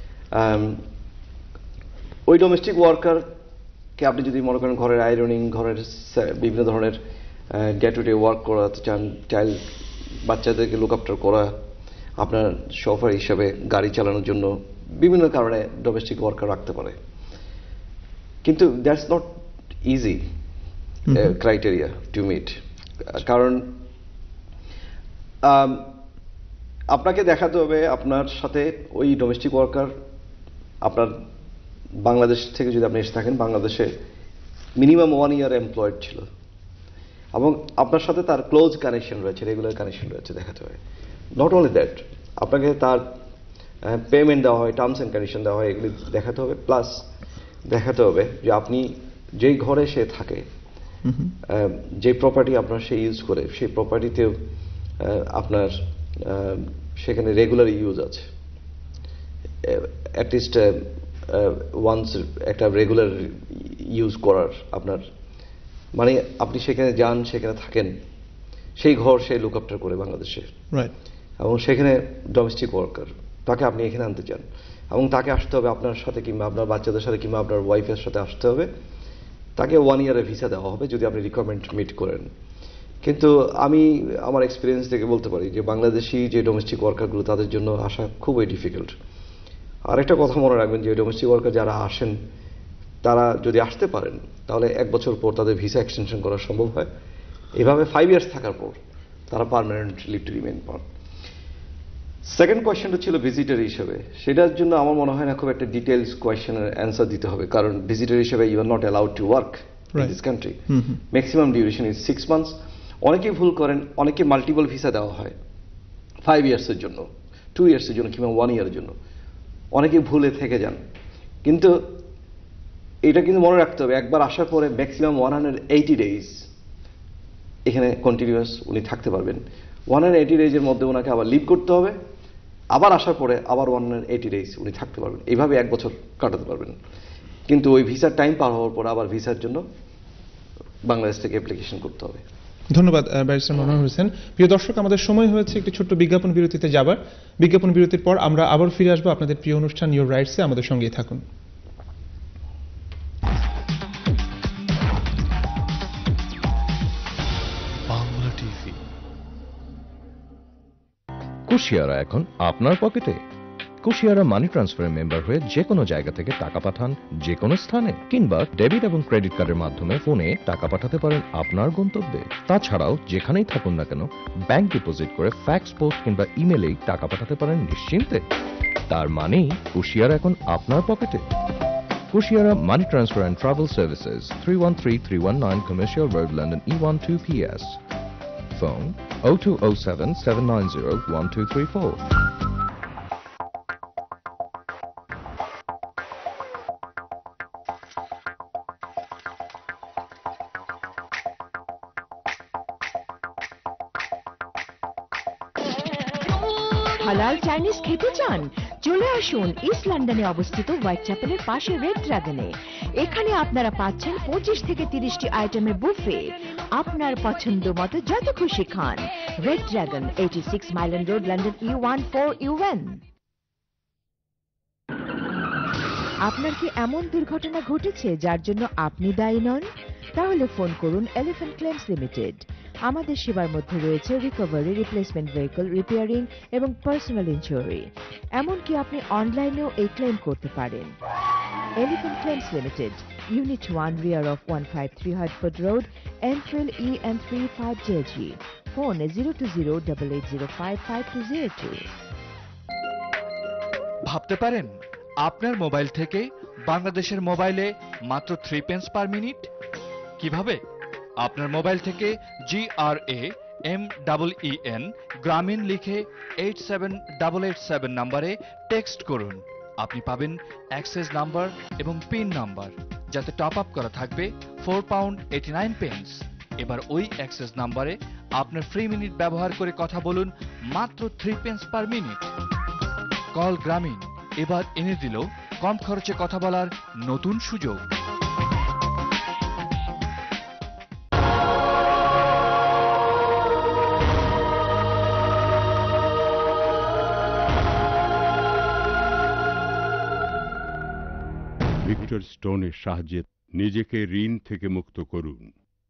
ওই ডোমেস্টিক ওয়ার্কারকে আপনি যদি মনে করেন ঘরের আয়রনিং, ঘরের বিভিন্ন ধরনের ডে টু ডে ওয়ার্ক করাতে চান, চাইল্ড বাচ্চাদেরকে লুক আফটার করা, আপনার শফার হিসাবে গাড়ি চালানোর জন্য বিভিন্ন কারণে ডোমেস্টিক ওয়ার্কার রাখতে পারে। কিন্তু that's not easy criteria to meet. কারণ আপনাকে দেখাতে হবে আপনার সাথে ওই ডোমেস্টিক ওয়ার্কার আপনার বাংলাদেশ থেকে যদি আপনি এসে থাকেন, বাংলাদেশে মিনিমাম 1 ইয়ার এমপ্লয়েড ছিল এবং আপনার সাথে তার ক্লোজ কানেকশন রয়েছে, রেগুলার কানেকশন রয়েছে, দেখাতে হবে। নট অনলি দ্যাট, আপনাকে তার পেমেন্ট দেওয়া হয়, টার্মস অ্যান্ড কন্ডিশন দেওয়া হয়, এগুলি দেখাতে হবে। প্লাস দেখাতে হবে যে আপনি যেই ঘরে সে থাকে, যে প্রপার্টি আপনার সে ইউজ করে, সেই প্রপার্টিতেও আপনার সেখানে রেগুলার ইউজ আছে, অ্যাটলিস্ট ওয়ান্স একটা রেগুলার ইউজ করার আপনার, মানে আপনি সেখানে যান, সেখানে থাকেন, সেই ঘর সে লুক আফটার করে বাংলাদেশে, এবং সেখানে ডোমেস্টিক ওয়ার্কার, তাকে আপনি এখানে আনতে চান এবং তাকে আসতে হবে আপনার সাথে কিংবা আপনার বাচ্চাদের সাথে কিংবা আপনার ওয়াইফের সাথে আসতে হবে। তাকে 1 ইয়ারের ভিসা দেওয়া হবে যদি আপনি রিকোয়ারমেন্ট মিট করেন। কিন্তু আমি আমার এক্সপিরিয়েন্স থেকে বলতে পারি যে বাংলাদেশি যে ডোমেস্টিক ওয়ার্কারগুলো, তাদের জন্য আসা খুবই ডিফিকাল্ট। আরেকটা কথা মনে রাখবেন যে ডোমেস্টিক ওয়ার্কার যারা আসেন, তারা যদি আসতে পারেন তাহলে 1 বছর পর তাদের ভিসা এক্সটেনশন করা সম্ভব হয়। এভাবে 5 ইয়ার্স থাকার পর তারা পার্মানেন্ট লিভ টু রিমেইন পান। সেকেন্ড কোয়েশ্চেনটা ছিল ভিজিটর হিসেবে, সেটার জন্য আমার মনে হয় না খুব একটা ডিটেলস কোয়েশ্চেনের অ্যান্সার দিতে হবে, কারণ ভিজিটর হিসেবে you are not allowed to work in this country. Maximum duration is 6 months. অনেকেই ভুল করেন, অনেকে মাল্টিপল ভিসা দেওয়া হয় 5 ইয়ার্সের জন্য, 2 ইয়ার্সের জন্য কিংবা 1 ইয়ারের জন্য, অনেকে ভুলে থেকে যান। কিন্তু এটা কিন্তু মনে রাখতে হবে, একবার আসার পরে ম্যাক্সিমাম 180 ডেজ এখানে কন্টিনিউয়াস উনি থাকতে পারবেন। 180 ডেজের মধ্যে ওনাকে আবার লিভ করতে হবে, আবার আসার পরে আবার 180 ডেজ উনি থাকতে পারবেন, এইভাবে 1 বছর কাটাতে পারবেন। কিন্তু ওই ভিসার টাইম পার হওয়ার পর আবার ভিসার জন্য বাংলাদেশ থেকে অ্যাপ্লিকেশন করতে হবে। ধন্যবাদ ব্যারিস্টার মনোয়ার হোসেন। প্রিয় দর্শক, আমাদের সময় হয়েছে একটি ছোট্ট বিজ্ঞাপন বিরতিতে যাবার। বিজ্ঞাপন বিরতির পর আমরা আবার ফিরে আসবো আপনাদের প্রিয় অনুষ্ঠান ইয়োর রাইটসে। আমাদের সঙ্গেই থাকুন। বাংলা টিভি কুশিয়ারা এখন আপনার পকেটে। কুশিয়ারা মানি ট্রান্সফারের মেম্বার হয়ে যে কোনো জায়গা থেকে টাকা পাঠান যে কোনো স্থানে, কিংবা ডেবিট এবং ক্রেডিট কার্ডের মাধ্যমে ফোনে টাকা পাঠাতে পারেন আপনার গন্তব্যে। তাছাড়াও যেখানেই থাকুন না কেন ব্যাংক ডিপোজিট করে ফ্যাক্স, পোস্ট কিংবা ইমেলেই টাকা পাঠাতে পারেন নিশ্চিন্তে। তার মানেই কুশিয়ারা এখন আপনার পকেটে। Kushiara money transfer and travel services, 313-319 Commercial Road, London E1 2PS. Phone 0207 790 1234. হালাল চাইনিজ খেতে চান? চলে আসুন ইস্ট লন্ডনে অবস্থিত হোয়াইট চ্যাপেলের পাশে রেড ড্রাগনে। এখানে আপনারা পাচ্ছেন 25 থেকে 30টি আইটেমের বুফে। আপনার পছন্দ মতো যত খুশি খান। Red dragon, 86 mile end road, London E1 4UN। আপনার কি এমন দুর্ঘটনা ঘটেছে যার জন্য আপনি দায়ী নন? তাহলে ফোন করুন এলিফ্যান্ট ক্লেমস লিমিটেড। আমাদের সেবার মধ্যে রয়েছে রিকভারি, রিপ্লেসমেন্ট ভেহিকল, রিপেয়ারিং এবং পার্সোনাল ইনস্যুরি। এমনকি আপনি অনলাইনেও এই ক্লেম করতে পারেন। Elephant claims limited, unit 1, rear of 153 Hertford Road, Enfield EN3 5JG. Phone 02088055202। ভাবতে পারেন আপনার মোবাইল থেকে বাংলাদেশের মোবাইলে মাত্র 3 পেন্স পার মিনিট। কিভাবে? আপনার মোবাইল থেকে GRAMEEN গ্রামীণ লিখে 87887 নম্বরে টেক্সট করুন। আপনি পাবেন অ্যাক্সেস নাম্বার এবং পিন নাম্বার, যাতে টপ আপ করা থাকবে £4.89। এবার ওই অ্যাক্সেস নাম্বারে আপনার ফ্রি মিনিট ব্যবহার করে কথা বলুন মাত্র 3 পেন্স পার মিনিট। কল গ্রামীণ এবার এনে দিল কম খরচে কথা বলার নতুন সুযোগ। ভিক্টর স্টোনের সাহায্যে নিজেকে ঋণ থেকে মুক্ত করুন।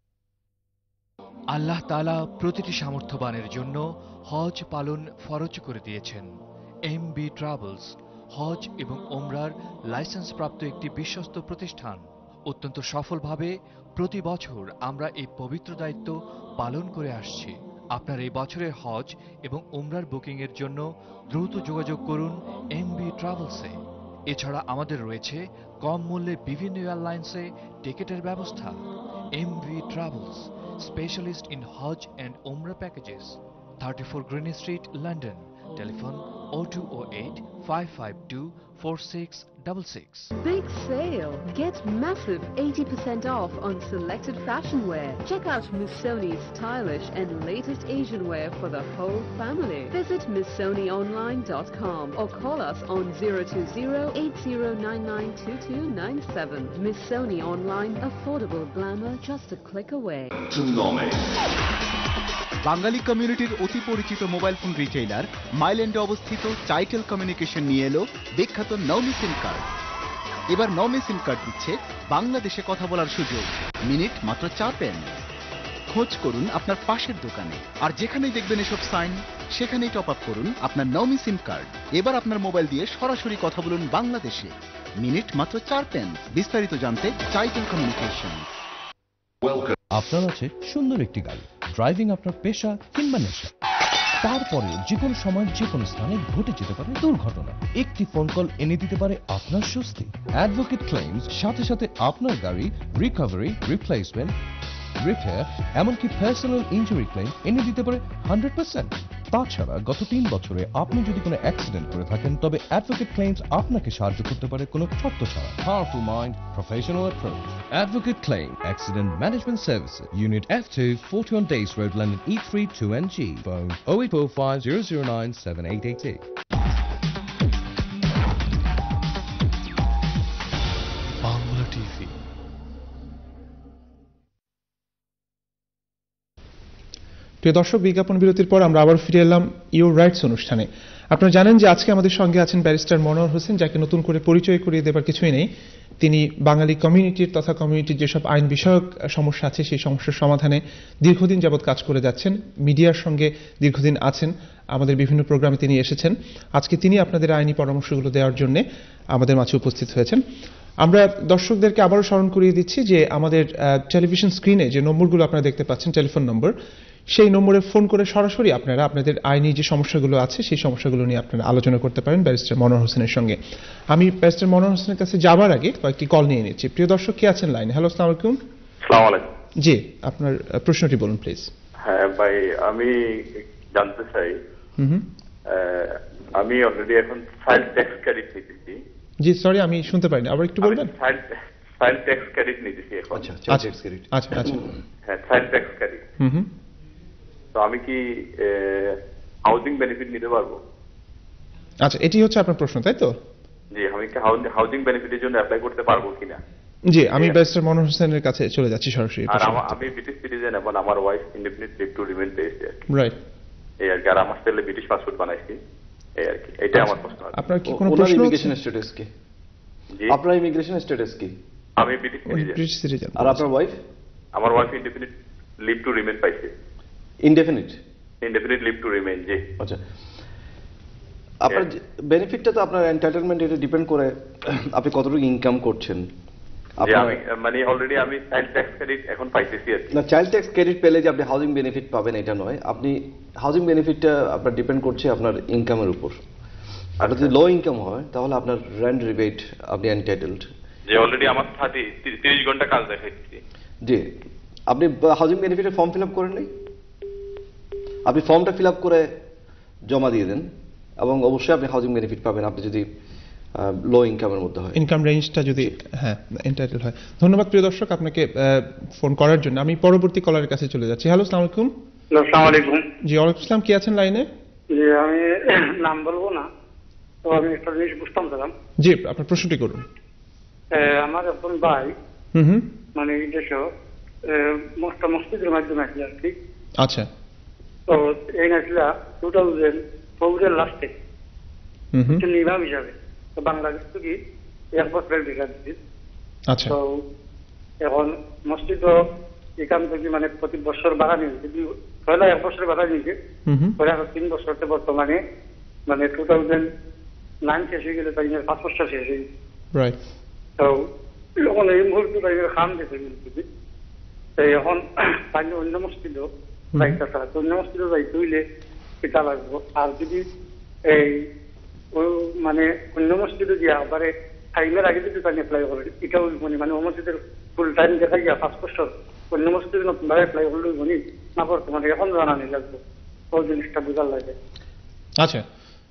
আল্লাহ তাআলা প্রতিটি সামর্থ্যবানের জন্য হজ পালন ফরজ করে দিয়েছেন। MB ট্রাভেলস হজ এবং ওমরার লাইসেন্সপ্রাপ্ত একটি বিশ্বস্ত প্রতিষ্ঠান। অত্যন্ত সফলভাবে প্রতি বছর আমরা এই পবিত্র দায়িত্ব পালন করে আসছি। আপনার এই বছরের হজ এবং ওমরার বুকিংয়ের জন্য দ্রুত যোগাযোগ করুন MB ট্রাভেলসে। এছাড়া আমাদের রয়েছে কম মূল্যে বিভিন্ন এয়ারলাইন্সে টিকিটের ব্যবস্থা। MB travels, specialist in Hajj and Umrah packages. 34 Green Street, London. Telephone 0208 552 4666. Big sale! Get massive 80% off on selected fashion wear. Check out Missoni's stylish and latest Asian wear for the whole family. Visit MissoniOnline.com or call us on 020-8099-2297. Missoni Online, affordable glamour just a click away. Bangali কমিউনিটির অতি পরিচিত mobile phone retailer মাইল্যান্ডে অবস্থিত চাইটেল communication নিয়ে এলো বিখ্যাত নওমি সিম card. এবার নওমি সিম card দিচ্ছে বাংলাদেশে কথা বলার সুযোগ, মিনিট মাত্র 4 পেন। খোঁজ করুন আপনার পাশের দোকানে, আর যেখানেই দেখবেন এসব সাইন সেখানেই টপ আপ করুন আপনার নওমি সিম কার্ড। এবার আপনার মোবাইল দিয়ে সরাসরি কথা বলুন বাংলাদেশে, মিনিট মাত্র 4 পেন। বিস্তারিত জানতে চাইটেল কমিউনিকেশন। আপনার আছে সুন্দর একটি গাড়ি, ড্রাইভিং আপনার পেশা কিংবা নেশা। তারপরে যে কোনো সময় যে কোনো স্থানে ঘটে যেতে পারে দুর্ঘটনা। একটি ফোন কল এনে দিতে পারে আপনার স্বস্তি। অ্যাডভোকেট ক্লেমস সাথে সাথে আপনার গাড়ি রিকভারি, রিপ্লেসমেন্ট, রিপেয়ার, এমনকি পার্সোনাল ইনজুরি ক্লেম এনে দিতে পারে 100%। তাছাড়া গত 3 বছরে আপনি যদি কোনো অ্যাক্সিডেন্ট করে থাকেন তবে অ্যাডভোকেট ক্লেমস আপনাকে সাহায্য করতে পারে কোনো শর্ত ছাড়া। Powerful mind, professional approach. Advocate claim accident management services, unit F2, 41 Days Road, London E3 2NG. Phone 0845 009 7888. Bangla TV. প্রিয় দর্শক, বিজ্ঞাপন বিরতির পর আমরা আবার ফিরে এলাম ইউর রাইটস অনুষ্ঠানে। আপনারা জানেন যে আজকে আমাদের সঙ্গে আছেন ব্যারিস্টার মনোয়ার হোসেন, যাকে নতুন করে পরিচয় করিয়ে দেবার কিছুই নেই। তিনি বাঙালি কমিউনিটির তথা কমিউনিটির যেসব আইন বিষয়ক সমস্যা আছে সেই সমস্যার সমাধানে দীর্ঘদিন যাবৎ কাজ করে যাচ্ছেন, মিডিয়ার সঙ্গে দীর্ঘদিন আছেন, আমাদের বিভিন্ন প্রোগ্রামে তিনি এসেছেন। আজকে তিনি আপনাদের আইনি পরামর্শগুলো দেওয়ার জন্য আমাদের মাঝে উপস্থিত হয়েছেন। আমরা দর্শকদেরকে আবারও স্মরণ করিয়ে দিচ্ছি যে আমাদের টেলিভিশন স্ক্রিনে যে নম্বরগুলো আপনারা দেখতে পাচ্ছেন, টেলিফোন নম্বর, সেই নম্বরে ফোন করে সরাসরি আপনারা আপনাদের আইনি যে সমস্যাগুলো আছে সেই সমস্যাগুলো নিয়ে আপনারা আলোচনা করতে পারেন ব্যারিস্টার মনোয়ার হোসেনের সঙ্গে। আমি ব্যারিস্টার মনোয়ার হোসেনের কাছে যাবার আগে কয়েকটি কল নিয়ে নিচ্ছি। প্রিয় দর্শক, কে আছেন লাইনে? হ্যালো, আসসালামু আলাইকুম। আসসালামু আলাইকুম। জি, আপনার প্রশ্নটি বলুন প্লিজ। হ্যাঁ ভাই, আমি জানতে চাই, আমি অলরেডি এখন চাইল্ড ট্যাক্স ক্রেডিট নিতেছি। জি, সরি আমি শুনতে পারিনি, আবার একটু বলবেন। চাইল্ড ট্যাক্স ক্রেডিট নিতেছি এখন। আচ্ছা আচ্ছা আচ্ছা আচ্ছা, হ্যাঁ, চাইল্ড ট্যাক্স ক্রেডিট। তো আমি কি হাউজিং বেনিফিট নিতে পারবো? আচ্ছা, এটি হচ্ছে আপনার প্রশ্ন, তাই তো? জি, আমি কি হাউজিং বেনিফিটের জন্য অ্যাপ্লাই করতে পারবো কিনা? জি, আমি ব্যারিস্টার মনোয়ার হোসেনের কাছে চলে যাচ্ছি সরাসরি। আর আমি ব্রিটিশ সিটিজেন এবং আমার wife indefinite leave to remain পেয়েছে। রাইট, এই আর কি। আর আমার ছেলে ব্রিটিশ পাসপোর্ট বানাইছি, এই আর কি। এটাই আমার প্রশ্ন। আপনার কি কোনো প্রশ্ন? ইমিগ্রেশন স্ট্যাটাস কি? জি, আপনার ইমিগ্রেশন স্ট্যাটাস কি? আমি ব্রিটিশ সিটিজেন। আর আপনার ওয়াইফ? আমার wife indefinite leave to remain পাইছে। ইনডেফিনিট লিভ টু রিমেইন, জি। আচ্ছা, আপনার বেনিফিটটা তো আপনার এন্টাইটেলমেন্ট, এটা ডিপেন্ড করে আপনি কতটুকু ইনকাম করছেন। আমি মানে অলরেডি আমি চাইল্ড ট্যাক্স ক্রেডিট এখন পাইতেছি আর কি। না, চাইল্ড ট্যাক্স ক্রেডিট পেলে যে আপনি হাউজিং বেনিফিট পাবেন এটা নয়। আপনি হাউজিং বেনিফিটটা আপনার ডিপেন্ড করছে আপনার ইনকামের উপর। আপনার যদি লো ইনকাম হয় তাহলে আপনার রেন্ট রিবেট আপনি এন্টাইটেলড। যে অলরেডি আমার 30 ঘন্টা কাজ দেখাইছি। জি, আপনি হাউজিং বেনিফিটের ফর্ম ফিল আপ করেন নাই? আপনি ফর্মটা ফিল আপ করে জমা দিয়ে দেন এবং অবশ্যই আপনি হাউজিং বেনিফিট পাবেন আপনি যদি লো ইনকামের মধ্যে হয়, ইনকাম রেঞ্জটা যদি হ্যাঁ এন্টাইটেল হয়। ধন্যবাদ প্রিয় দর্শক আপনাকে ফোন করার জন্য। আমি পরবর্তী কলারের কাছে চলে যাচ্ছি। হ্যালো, আসসালামু আলাইকুম। আসসালামু আলাইকুম। জি, ওয়ালাইকুম আসসালাম। কে আছেন লাইনে? জি, আমি নাম বলবো না, তো আমি একটা জিনিস বুঝতাম চালাম। জি, আপনার প্রশ্নটি করুন। আমার একজন ভাই মানে এই দেশে মসজিদের মাধ্যমে আসলে আর কি। আচ্ছা, তো এই নাচলা 2004 লাস্টে ইমাম হিসাবে তো বাংলাদেশ থেকে 1 বছরের ভিসা দিচ্ছি। আচ্ছা, তো এখন মসজিদ এখান থেকে মানে প্রতি বছর ভাড়া নিয়েছে, পয়লা 1 বছরের ভাড়া নিয়েছে, পরে 3 বছরতে বর্তমানে মানে 2009 শেষ হয়ে গেলে তাই 5 বছর শেষ হয়ে গেছে। রাইট। তো এখন এই মুহূর্তে তাই খাম দিয়েছে কিন্তু এখন তাই অন্য মসজিদও যাইতে চায়, অন্য মসজিদও যাইতে হইলে এটা লাগবো। আর যদি এই মানে অন্য মসজিদে গিয়া আবার টাইমের আগে যদি তাই অ্যাপ্লাই করে এটাও মানে ও মসজিদের ফুল টাইম দেখা গিয়া 5 বছর অন্য মসজিদে নতুন ভাবে অ্যাপ্লাই করলে মনি না বর্তমানে এখন জানা নেই লাগবে, ওই জিনিসটা বোঝার লাগে। আচ্ছা,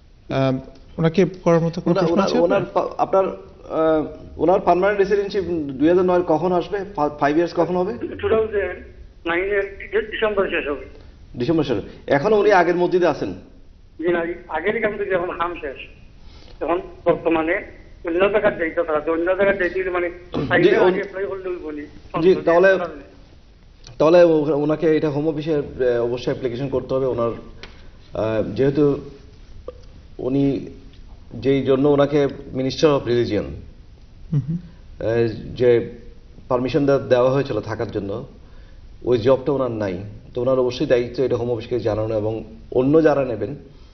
ওনাকে করার মতো কোনো প্রশ্ন আছে? আপনার ওনার পার্মানেন্ট রেসিডেন্সিপ 2009 কখন আসবে? 5 ইয়ার্স কখন হবে? 2009 এর ডিসেম্বর শেষ হবে। ডিসেম্বর শেষ। এখনো উনি আগের মসজিদে আছেন? জি না, আগের কাম থেকে এখন হাম শেষ, এখন বর্তমানে অন্য জায়গায় যাইতে তারা অন্য জায়গায় যাইতে মানে বলি। জি, তাহলে ওনাকে এটা হোম অফিসে অবশ্যই অ্যাপ্লিকেশন করতে হবে। ওনার যেহেতু উনি যেই জন্য ওনাকে মিনিস্টার অফ রিলিজিয়ন যে পারমিশন দেওয়া হয়েছিল থাকার জন্য, ওই জবটা ওনার নাই। তো ওনার অবশ্যই দায়িত্ব এটা হোম অফিসকে জানানো এবং অন্য যারা নেবেন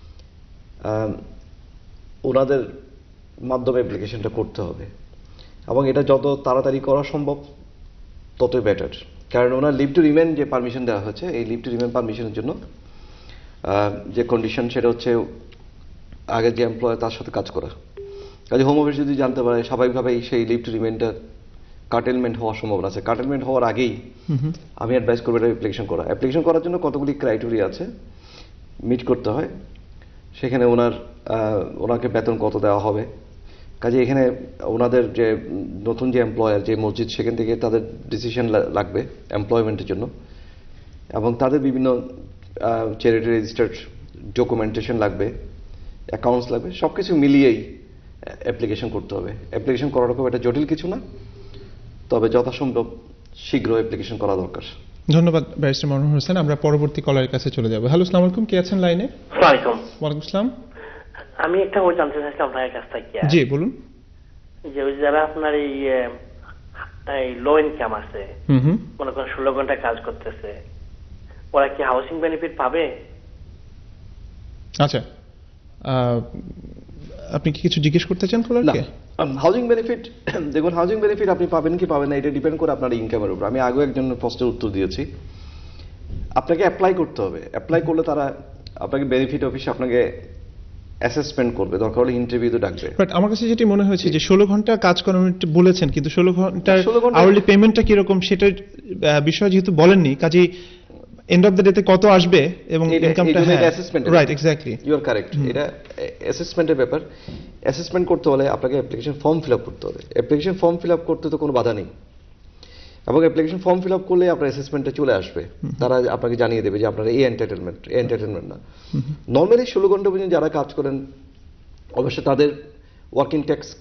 ওনাদের মাধ্যমে অ্যাপ্লিকেশনটা করতে হবে এবং এটা যত তাড়াতাড়ি করা সম্ভব ততই বেটার। কারণ ওনার লিভ টু রিমেন যে পারমিশন দেওয়া হয়েছে, এই লিভ টু রিমেন পারমিশনের জন্য যে কন্ডিশন সেটা হচ্ছে আগে যে এমপ্লয়ার তার সাথে কাজ করা। কাজে হোম অফিস যদি জানতে পারে স্বাভাবিকভাবেই সেই লিভ টু রিমেনটা কাটেলমেন্ট হওয়ার সম্ভাবনা আছে। কাটেলমেন্ট হওয়ার আগেই আমি অ্যাডভাইস করবো এটা অ্যাপ্লিকেশন করা। অ্যাপ্লিকেশন করার জন্য কতগুলি ক্রাইটেরিয়া আছে মিট করতে হয়। সেখানে ওনাকে বেতন কত দেওয়া হবে, কাজে এখানে ওনাদের যে নতুন যে এমপ্লয়ার যে মসজিদ সেখান থেকে তাদের ডিসিশন লাগবে এমপ্লয়মেন্টের জন্য এবং তাদের বিভিন্ন চ্যারিটি রেজিস্টার্ড ডকুমেন্টেশন লাগবে, অ্যাকাউন্টস লাগবে, সব কিছু মিলিয়েই অ্যাপ্লিকেশন করতে হবে। অ্যাপ্লিকেশন করার খুব একটা জটিল কিছু না, তবে যথাসম্ভব শীঘ্র অ্যাপ্লিকেশন করা দরকার। ধন্যবাদ ব্যারিস্টার মনোয়ার হোসেন। আমরা পরবর্তী কলারের কাছে চলে যাব। হ্যালো, আসসালামু আলাইকুম। কে আছেন লাইনে? আসসালামু আলাইকুম। ওয়ালাইকুম আসসালাম। আমি একটা জানতে চাইছিলাম আপনার কাছ থেকে। জি বলুন। যে ওই যারা আপনার এই লো ইনকাম আছে, মনে করেন 16 ঘন্টা কাজ করতেছে, ওরা কি হাউসিং বেনিফিট পাবে? আচ্ছা, আপনি কি কিছু জিজ্ঞেস করতে চান কলারকে? হাউজিং বেনিফিট, দেখুন হাউজিং বেনিফিট আপনি পাবেন কি পাবেন না এটা ডিপেন্ড করে আপনার ইনকামের উপর। আমি আগেও একজন প্রশ্নের উত্তর দিয়েছি, আপনাকে অ্যাপ্লাই করতে হবে। অ্যাপ্লাই করলে তারা আপনাকে বেনিফিট অফিসে আপনাকে অ্যাসেসমেন্ট করবে, দরকার হলে ইন্টারভিউতে ডাকবে। বাট আমার কাছে যেটি মনে হয়েছে যে 16 ঘন্টা কাজ করেন বলেছেন, কিন্তু 16 ঘন্টার আওয়ারলি পেমেন্টটা কিরকম সেটার বিষয় যেহেতু বলেননি, কাজেই এন্ড অফ দ্য ডেতে কত আসবে এবং ইনকামটা, right, exactly, you are correct. এটা অ্যাসেসমেন্টের ব্যাপার। অ্যাসেসমেন্ট করতে হলে আপনাকে অ্যাপ্লিকেশন ফর্ম ফিল আপ করতে হবে। অ্যাপ্লিকেশন ফর্ম ফিল আপ করতে তো কোনো বাধা নেই, এবং অ্যাপ্লিকেশন ফর্ম ফিল আপ করলে আপনার অ্যাসেসমেন্টে চলে আসবে, তারা আপনাকে জানিয়ে দেবে যে আপনার এই এন্টারটেনমেন্ট না। নর্মালি 16 ঘন্টা পর্যন্ত যারা কাজ করেন অবশ্য তাদের ওয়ার্কিং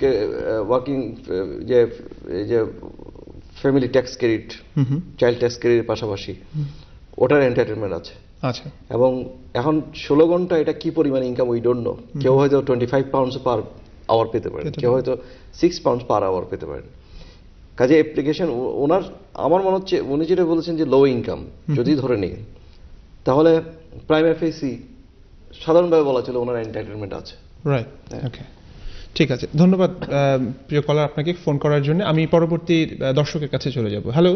যে family tax credit, child tax ক্রেডিটের পাশাপাশি ওটার এন্টারটেনমেন্ট আছে। আচ্ছা, এবং এখন 16 ঘন্টা এটা কি পরিমাণ ইনকাম উই ডোন্ট নো। কেউ হয়তো 25 পাউন্ডস পার আওয়ার পেতে পারেন, কেউ হয়তো 6 পাউন্ডস পার আওয়ার পেতে পারেন। কাজে অ্যাপ্লিকেশন ওনার, আমার মনে হচ্ছে উনি যেটা বলেছেন যে লো ইনকাম যদি ধরে নিই, তাহলে প্রাইম এফএসি সাধারণভাবে বলা ছিল ওনার এন্টারটেনমেন্ট আছে। রাইট, ওকে, ঠিক আছে, ধন্যবাদ প্রিয় কলার আপনাকে ফোন করার জন্য। আমি পরবর্তী দর্শকের কাছে চলে যাব। হ্যালো,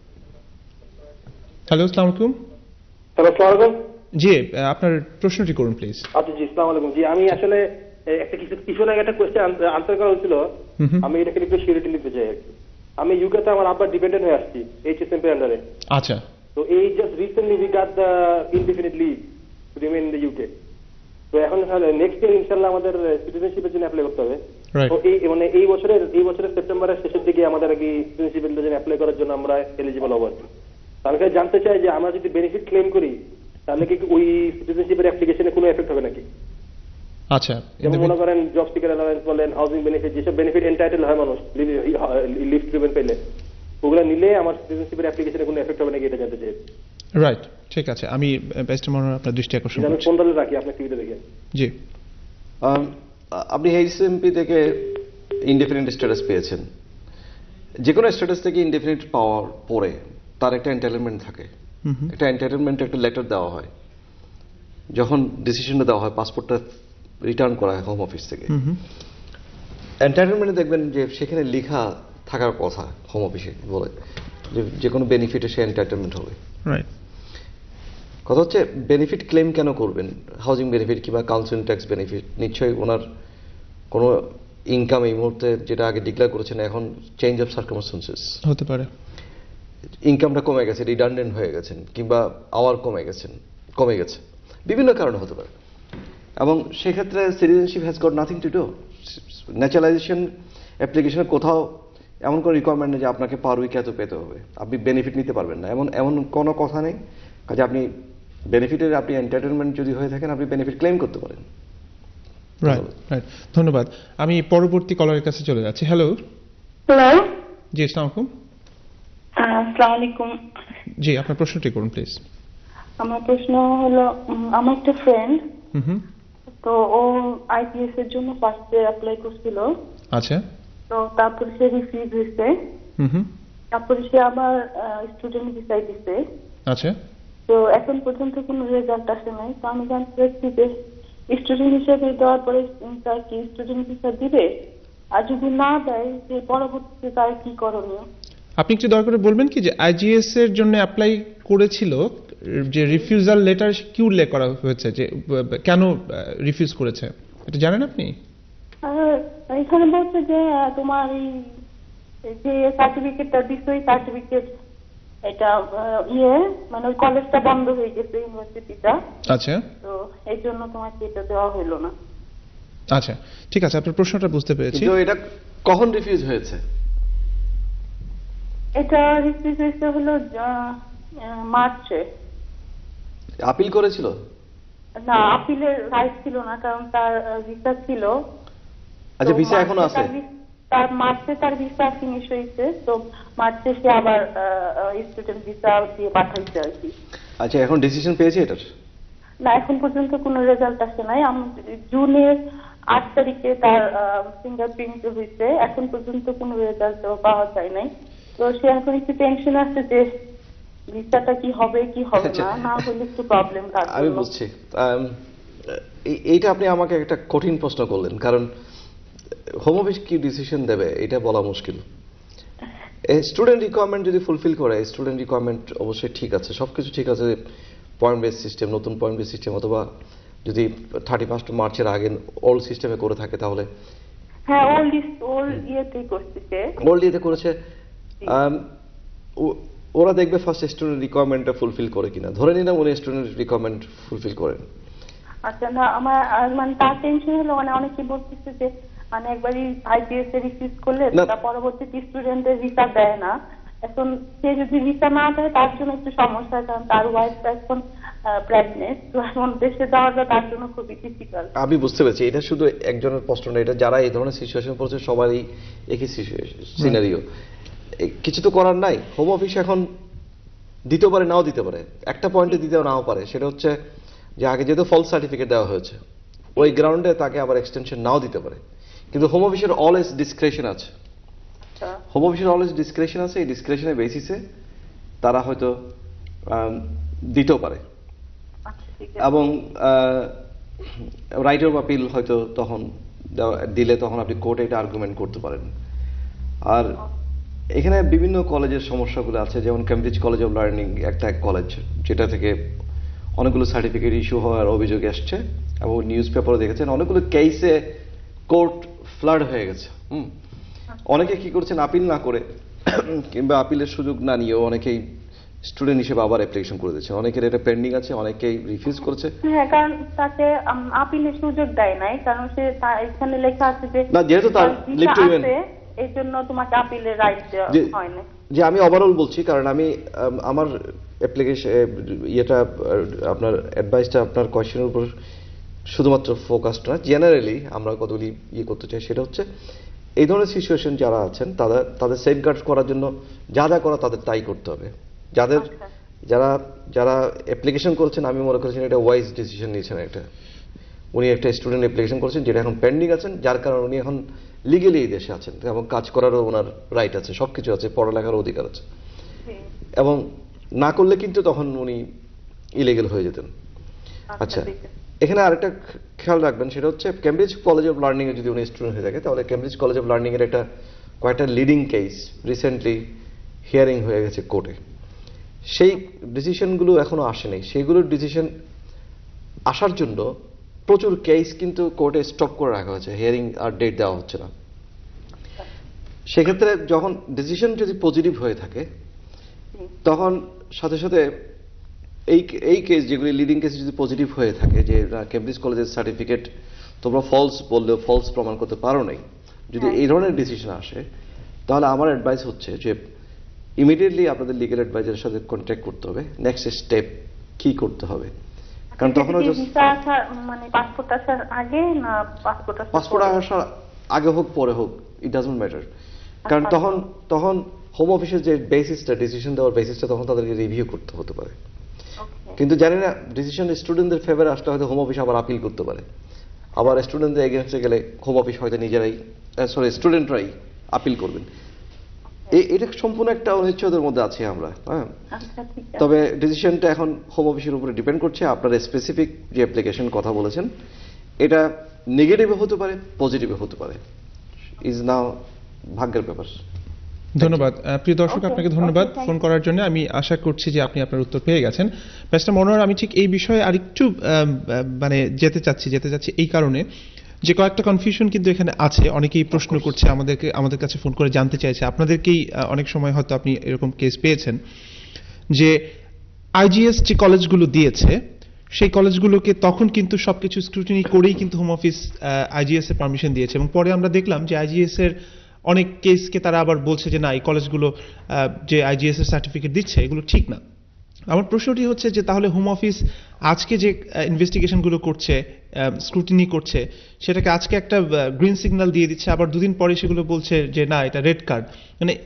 আসসালামু আলাইকুম। হ্যালো, আসসালামু আলাইকুম। জি, আপনার প্রশ্নটি করুন প্লিজ। আচ্ছা, জি, আসসালামু আলাইকুম। জি, আমি আসলে একটা কিছু আগে একটা কোয়েশ্চেন আনসার করা হয়েছিল, আমি এটাকে একটু সিরিয়াসলি নিতে চাই আর কি। আমি ইউকেতে আমার আব্বার ডিপেন্ডেন্ট হয়ে আসছি এইচএসএমপি আন্ডারে। আচ্ছা, তো এই just recently we got the indefinite leave to remain in the UK. তো এখন নেক্সট ইয়ার ইনশাআল্লাহ আমাদের সিটিজেনশিপের জন্য অ্যাপ্লাই করতে হবে। তো এই বছরের সেপ্টেম্বরের শেষের দিকে আমাদের কি সিটিজেনশিপের জন্য অ্যাপ্লাই করার জন্য আমরা এলিজিবল হব। আমি জানতে চাই যে আমরা যদি বেনিফিট ক্লেম করি তাহলে কি ওই সিটিজেনশিপের অ্যাপ্লিকেশনে কোনো এফেক্ট হবে নাকি? আচ্ছা, যেমন মনে করেন জব সিকার অ্যালাউন্স বলেন, হাউজিং বেনিফিট, যেসব বেনিফিট এন্টাইটেল হয় মানুষ লিভ ট্রিটমেন্ট পেলে, ওগুলো নিলে আমার সিটিজেনশিপের অ্যাপ্লিকেশনে কোনো এফেক্ট হবে নাকি এটা জানতে চাই। রাইট, ঠিক আছে, আমি ব্যারিস্টার মনোহর আপনার দৃষ্টি আকর্ষণ করছি। আমি কোন দলে রাখি আপনি টিভিতে দেখেন। জি, আপনি এইচএসএমপি থেকে ইনডেফিনিট স্ট্যাটাস পেয়েছেন। যে কোনো স্ট্যাটাস থেকে ইনডেফিনিট পাওয়ার পরে তার একটা এন্টাইটেলমেন্ট থাকে। একটা এন্টাইটেলমেন্ট, একটা লেটার দেওয়া হয় যখন ডিসিশনটা দেওয়া হয়, পাসপোর্টটা রিটার্ন করা হয় হোম অফিস থেকে। এন্টাইটেলমেন্টে দেখবেন যে সেখানে লেখা থাকার কথা হোম অফিসে বলে যে কোনো বেনিফিটে সে এন্টাইটেলমেন্ট হবে। কথা হচ্ছে বেনিফিট ক্লেম কেন করবেন, হাউজিং বেনিফিট কিংবা কাউন্সিল ট্যাক্স বেনিফিট, নিশ্চয়ই ওনার কোনো ইনকাম এই মুহূর্তে যেটা আগে ডিক্লেয়ার করেছেন এখন চেঞ্জ অফ সার্কামস্টেন্সেস হতে পারে, ইনকামটা কমে গেছে, রিডান্ডেন্ট হয়ে গেছেন, কিংবা আওয়ার কমে গেছে, বিভিন্ন কারণে হতে পারে। এবং সেক্ষেত্রে citizenship has got nothing to do. Naturalization অ্যাপ্লিকেশনে কোথাও এমন কোনো রিকোয়ারমেন্ট নেই যে আপনাকে পার উইক এত পেতে হবে, আপনি বেনিফিট নিতে পারবেন না, এমন কোনো কথা নেই। কাজে আপনি বেনিফিটের আপনি এন্টারটেনমেন্ট যদি হয়ে থাকেন আপনি বেনিফিট ক্লেম করতে পারেন। রাইট, ধন্যবাদ। আমি পরবর্তী কলারের কাছে চলে যাচ্ছি। হ্যালো, জি, আসসালামু আলাইকুম। জি, আপনার প্রশ্নটি করুন প্লিজ। আমার প্রশ্ন হলো, আমার একটা ফ্রেন্ড, তো ও আইপিএস এর জন্য ফার্স্টে অ্যাপ্লাই করছিল। আচ্ছা, তো তারপরে সে রিফিউজ হয়েছে, তারপরে সে আবার স্টুডেন্ট ভিসায় দিছে। আচ্ছা, তো এখন পর্যন্ত কোনো রেজাল্ট আসে নাই। তো আমি জানতে চাচ্ছি যে স্টুডেন্ট হিসেবে দেওয়ার পরে তার কি স্টুডেন্ট ভিসা দিবে, আর যদি না দেয় যে পরবর্তীতে তার কি করণীয়? আপনি একটু দয়া করে বলবেন কি যে আইজিএস এর জন্য অ্যাপ্লাই করেছিল, যে রিফিউজাল লেটার কি উল্লেখ করা হয়েছে, যে কেন রিফিউজ করেছে, এটা জানেন আপনি? এখানে বলছে যে তোমার এই যে সার্টিফিকেটটা দিচ্ছে, ওই সার্টিফিকেট এটা মানে ওই কলেজটা বন্ধ হয়ে গেছে, ইউনিভার্সিটিটা। আচ্ছা, তো এই জন্য তোমাকে এটা দেওয়া হলো না। আচ্ছা, ঠিক আছে, আপনার প্রশ্নটা বুঝতে পেরেছি। কিন্তু এটা কখন রিফিউজ হয়েছে? এটা রিফিউজ হয়েছে হলো মার্চে। আপিল করেছিল? না, আপিলের রাইট ছিল না, কারণ তার ভিসা ছিল। আচ্ছা, ভিসা এখনো আছে? তার মার্চে তার ভিসা ফিনিশ হয়েছে, তো মার্চে সে আবার স্টুডেন্ট ভিসা দিয়ে পাঠাইছে আর কি। আচ্ছা, এখন ডিসিশন পেয়েছে এটার? না, এখন পর্যন্ত কোনো রেজাল্ট আসে নাই। জুনের 8 তারিখে তার ফিঙ্গারপ্রিন্ট হয়েছে, এখন পর্যন্ত কোনো রেজাল্ট পাওয়া যায় নাই। তো সে এখন একটু টেনশন আছে যে ভিসাটা কি হবে কি হবে না, না হলে একটু প্রবলেম। আমি বুঝছি। এইটা আপনি আমাকে একটা কঠিন প্রশ্ন করলেন, কারণ হোম অফিস কি ডিসিশন দেবে এটা বলা মুশকিল। স্টুডেন্ট রিকোয়ারমেন্ট যদি ফুলফিল করে, স্টুডেন্ট রিকোয়ারমেন্ট অবশ্যই ঠিক আছে, সবকিছু ঠিক আছে, পয়েন্ট বেস সিস্টেম, নতুন পয়েন্ট বেস সিস্টেম, অথবা যদি 31 মার্চের আগে ওল্ড সিস্টেমে করে থাকে তাহলে হ্যাঁ ওল্ড ইয়েতেই করতেছে, ওল্ড ইয়েতে করেছে, ওরা দেখবে ফার্স্ট স্টুডেন্ট রিকোয়ারমেন্টটা ফুলফিল করে কিনা। ধরে নিলাম উনি স্টুডেন্ট রিকোয়ারমেন্ট ফুলফিল করেন। আচ্ছা না, আমার মানে তার টেনশন হলো, মানে অনেকে বলতেছে যে মানে একবারই আইপিএস এ রিফিউজ করলে তার পরবর্তীতে স্টুডেন্টের ভিসা দেয় না। এখন সে যদি ভিসা না দেয় তার জন্য একটু সমস্যা, কারণ তার ওয়াইফটা এখন প্রেগনেন্ট, তো এখন দেশে যাওয়াটা তার জন্য খুবই ডিফিকাল্ট। আমি বুঝতে পেরেছি, এটা শুধু একজনের প্রশ্ন না, এটা যারা এই ধরনের সিচুয়েশন পড়ছে সবারই একই সিনারিও। কিছু তো করার নাই। হোম অফিস এখন দিতে পারে নাও দিতে পারে, একটা পয়েন্টে দিতেও নাও পারে, সেটা হচ্ছে যে আগে যেহেতু ফলস সার্টিফিকেট দেওয়া হয়েছে ওই গ্রাউন্ডে তাকে আবার এক্সটেনশন নাও দিতে পারে, কিন্তু হোম অফিসের অলওয়েজ ডিসক্রেশন আছে। হোম অফিসের অলওয়েজ ডিসক্রেশন আছে, এই ডিসক্রেশনের বেসিসে তারা হয়তো দিতেও পারে, এবং রাইট অফ আপিল হয়তো তখন দিলে তখন আপনি কোর্টে এটা আর্গুমেন্ট করতে পারেন। আর এখানে বিভিন্ন কলেজের সমস্যাগুলো আছে, যেমন কেমব্রিজ কলেজ অফ লার্নিং একটা কলেজ, যেটা থেকে অনেকগুলো সার্টিফিকেট ইস্যু হওয়ার অভিযোগ আসছে, এবং নিউজ পেপারে দেখেছেন অনেকগুলো কেসে কোর্ট ফ্লাড হয়ে গেছে। অনেকে কি করছেন, আপিল না করে কিংবা আপিলের সুযোগ না নিয়েও অনেকেই স্টুডেন্ট হিসেবে আবার অ্যাপ্লিকেশন করে দিচ্ছে, অনেকের এটা পেন্ডিং আছে, অনেকেই রিফিউজ করেছে। হ্যাঁ, কারণ তাকে আপিলের সুযোগ দেয় নাই, কারণ সে এখানে লেখা আছে যে না, যেহেতু তার লিভ টু রিমেইন, এই জন্য তোমাকে আপিলের রাইট দেওয়া হয় না। যে আমি ওভারঅল বলছি, কারণ আমি আমার অ্যাপ্লিকেশন ইয়েটা আপনার অ্যাডভাইসটা আপনার কোয়েশ্চেনের উপর শুধুমাত্র ফোকাসড না, জেনারেলি আমরা কতগুলি ইয়ে করতে চাই, সেটা হচ্ছে এই ধরনের সিচুয়েশন যারা আছেন তাদের সেফগার্ড করার জন্য যা যা করা তাদের তাই করতে হবে। যারা অ্যাপ্লিকেশন করেছেন, আমি মনে করেছেন এটা ওয়াইজ ডিসিশন নিয়েছেন। উনি একটা স্টুডেন্ট অ্যাপ্লিকেশন করেছেন যেটা এখন পেন্ডিং আছেন, যার কারণে উনি এখন লিগেলি এই দেশে আছেন, এবং কাজ করারও ওনার রাইট আছে, সবকিছু আছে, পড়ালেখার অধিকার আছে, এবং না করলে কিন্তু তখন উনি ইলিগেল হয়ে যেতেন। আচ্ছা, এখানে আরেকটা খেয়াল রাখবেন, সেটা হচ্ছে কেমব্রিজ কলেজ অফ লার্নিং এ যদি উনি স্টুডেন্ট হয়ে থাকে, তাহলে কেমব্রিজ কলেজ অফ লার্নিং এর একটা কয়েকটা লিডিং কেস রিসেন্টলি হিয়ারিং হয়ে গেছে কোর্টে। সেই ডিসিশনগুলো এখনো আসেনি, সেইগুলোর ডিসিশন আসার জন্য প্রচুর কেস কিন্তু কোর্টে স্টপ করে রাখা হয়েছে, হিয়ারিং আর ডেট দেওয়া হচ্ছে না। সেক্ষেত্রে যখন ডিসিশন যদি পজিটিভ হয়ে থাকে, তখন সাথে সাথে এই কেস যেগুলি লিডিং কেস যদি পজিটিভ হয়ে থাকে, যে কেমব্রিজ কলেজের সার্টিফিকেট তোমরা ফলস বললেও ফলস প্রমাণ করতে পারো নাই, যদি এই ধরনের ডিসিশন আসে, তাহলে আমার অ্যাডভাইস হচ্ছে যে ইমিডিয়েটলি আপনাদের লিগ্যাল অ্যাডভাইজারের সাথে কন্ট্যাক্ট করতে হবে, নেক্সট স্টেপ কি করতে হবে। কারণ তখন মানে পাসপোর্ট আসার আগে না পাসপোর্ট আসার আগে হোক পরে হোক, ইট ডাজন্ট ম্যাটার। কারণ তখন হোম অফিসের যে বেসিসটা, ডিসিশন দেওয়ার বেসিসটা তখন তাদেরকে রিভিউ করতে হতে পারে। কিন্তু জানি না, ডিসিশন স্টুডেন্টদের ফেভারে আসলে হয়তো হোম অফিস আবার আপিল করতে পারে, আবার স্টুডেন্টদের এগেনস্টে গেলে হোম অফিস হয়তো নিজেরাই স্টুডেন্টরাই আপিল করবেন। এটা সম্পূর্ণ একটা অনিশ্চয়তার মধ্যে আছি আমরা। হ্যাঁ, তবে ডিসিশনটা এখন হোম অফিসের উপরে ডিপেন্ড করছে। আপনার স্পেসিফিক যে অ্যাপ্লিকেশন কথা বলেছেন, এটা নেগেটিভে হতে পারে, পজিটিভে হতে পারে, ইজ নাও ভাগ্যের ব্যাপার। ধন্যবাদ প্রিয় দর্শক, আপনাকে ধন্যবাদ ফোন করার জন্য। আমি আশা করছি যে আপনি আপনার উত্তর পেয়ে গেছেন। ব্যারিস্টার মনোয়ার, আমি ঠিক এই বিষয়ে আরেকটু মানে যেতে চাচ্ছি এই কারণে যে কয়েকটা কনফিউশন কিন্তু এখানে আছে। অনেকেই প্রশ্ন করছে, আমাদের কাছে ফোন করে জানতে চাইছে, আপনাদেরকেই অনেক সময় হয়তো আপনি এরকম কেস পেয়েছেন, যে আইজিএস যে কলেজগুলো দিয়েছে সেই কলেজগুলোকে তখন কিন্তু সবকিছু স্ক্রুটিনি করেই কিন্তু হোম অফিস আইজিএস এর পারমিশন দিয়েছে, এবং পরে আমরা দেখলাম যে আইজিএস এর অনেক কেসকে তারা আবার বলছে যে না, এই কলেজগুলো যে আইজিএস এর সার্টিফিকেট দিচ্ছে এগুলো ঠিক না। আমার প্রশ্নটি হচ্ছে যে তাহলে হোম অফিস আজকে যে ইনভেস্টিগেশনগুলো করছে, স্ক্রুটিনি করছে, সেটাকে আজকে একটা গ্রিন সিগন্যাল দিয়ে দিচ্ছে, আবার দুদিন পরে সেগুলো বলছে যে না, এটা রেড কার্ড। মানে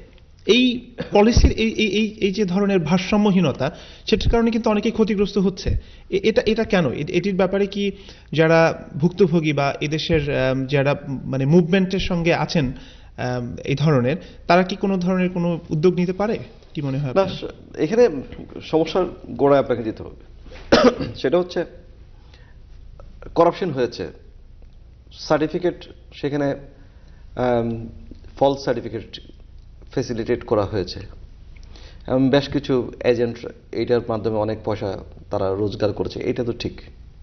এই পলিসির এই যে ধরনের ভারসাম্যহীনতা, সেটার কারণে কিন্তু অনেকেই ক্ষতিগ্রস্ত হচ্ছে। এটা কেন? এটির ব্যাপারে কি যারা ভুক্তভোগী বা এদেশের যারা মানে মুভমেন্টের সঙ্গে আছেন এই ধরনের, তারা কি কোনো ধরনের কোনো উদ্যোগ নিতে পারে? কি মনে হয়? এখানে সমস্যার গোড়ায় আপনাকে যেতে হবে। সেটা হচ্ছে করাপশন হয়েছে, সার্টিফিকেট সেখানে ফলস সার্টিফিকেট ফেসিলিটেট করা হয়েছে এবং বেশ কিছু এজেন্ট এইটার মাধ্যমে অনেক পয়সা তারা রোজগার করেছে, এটা তো ঠিক।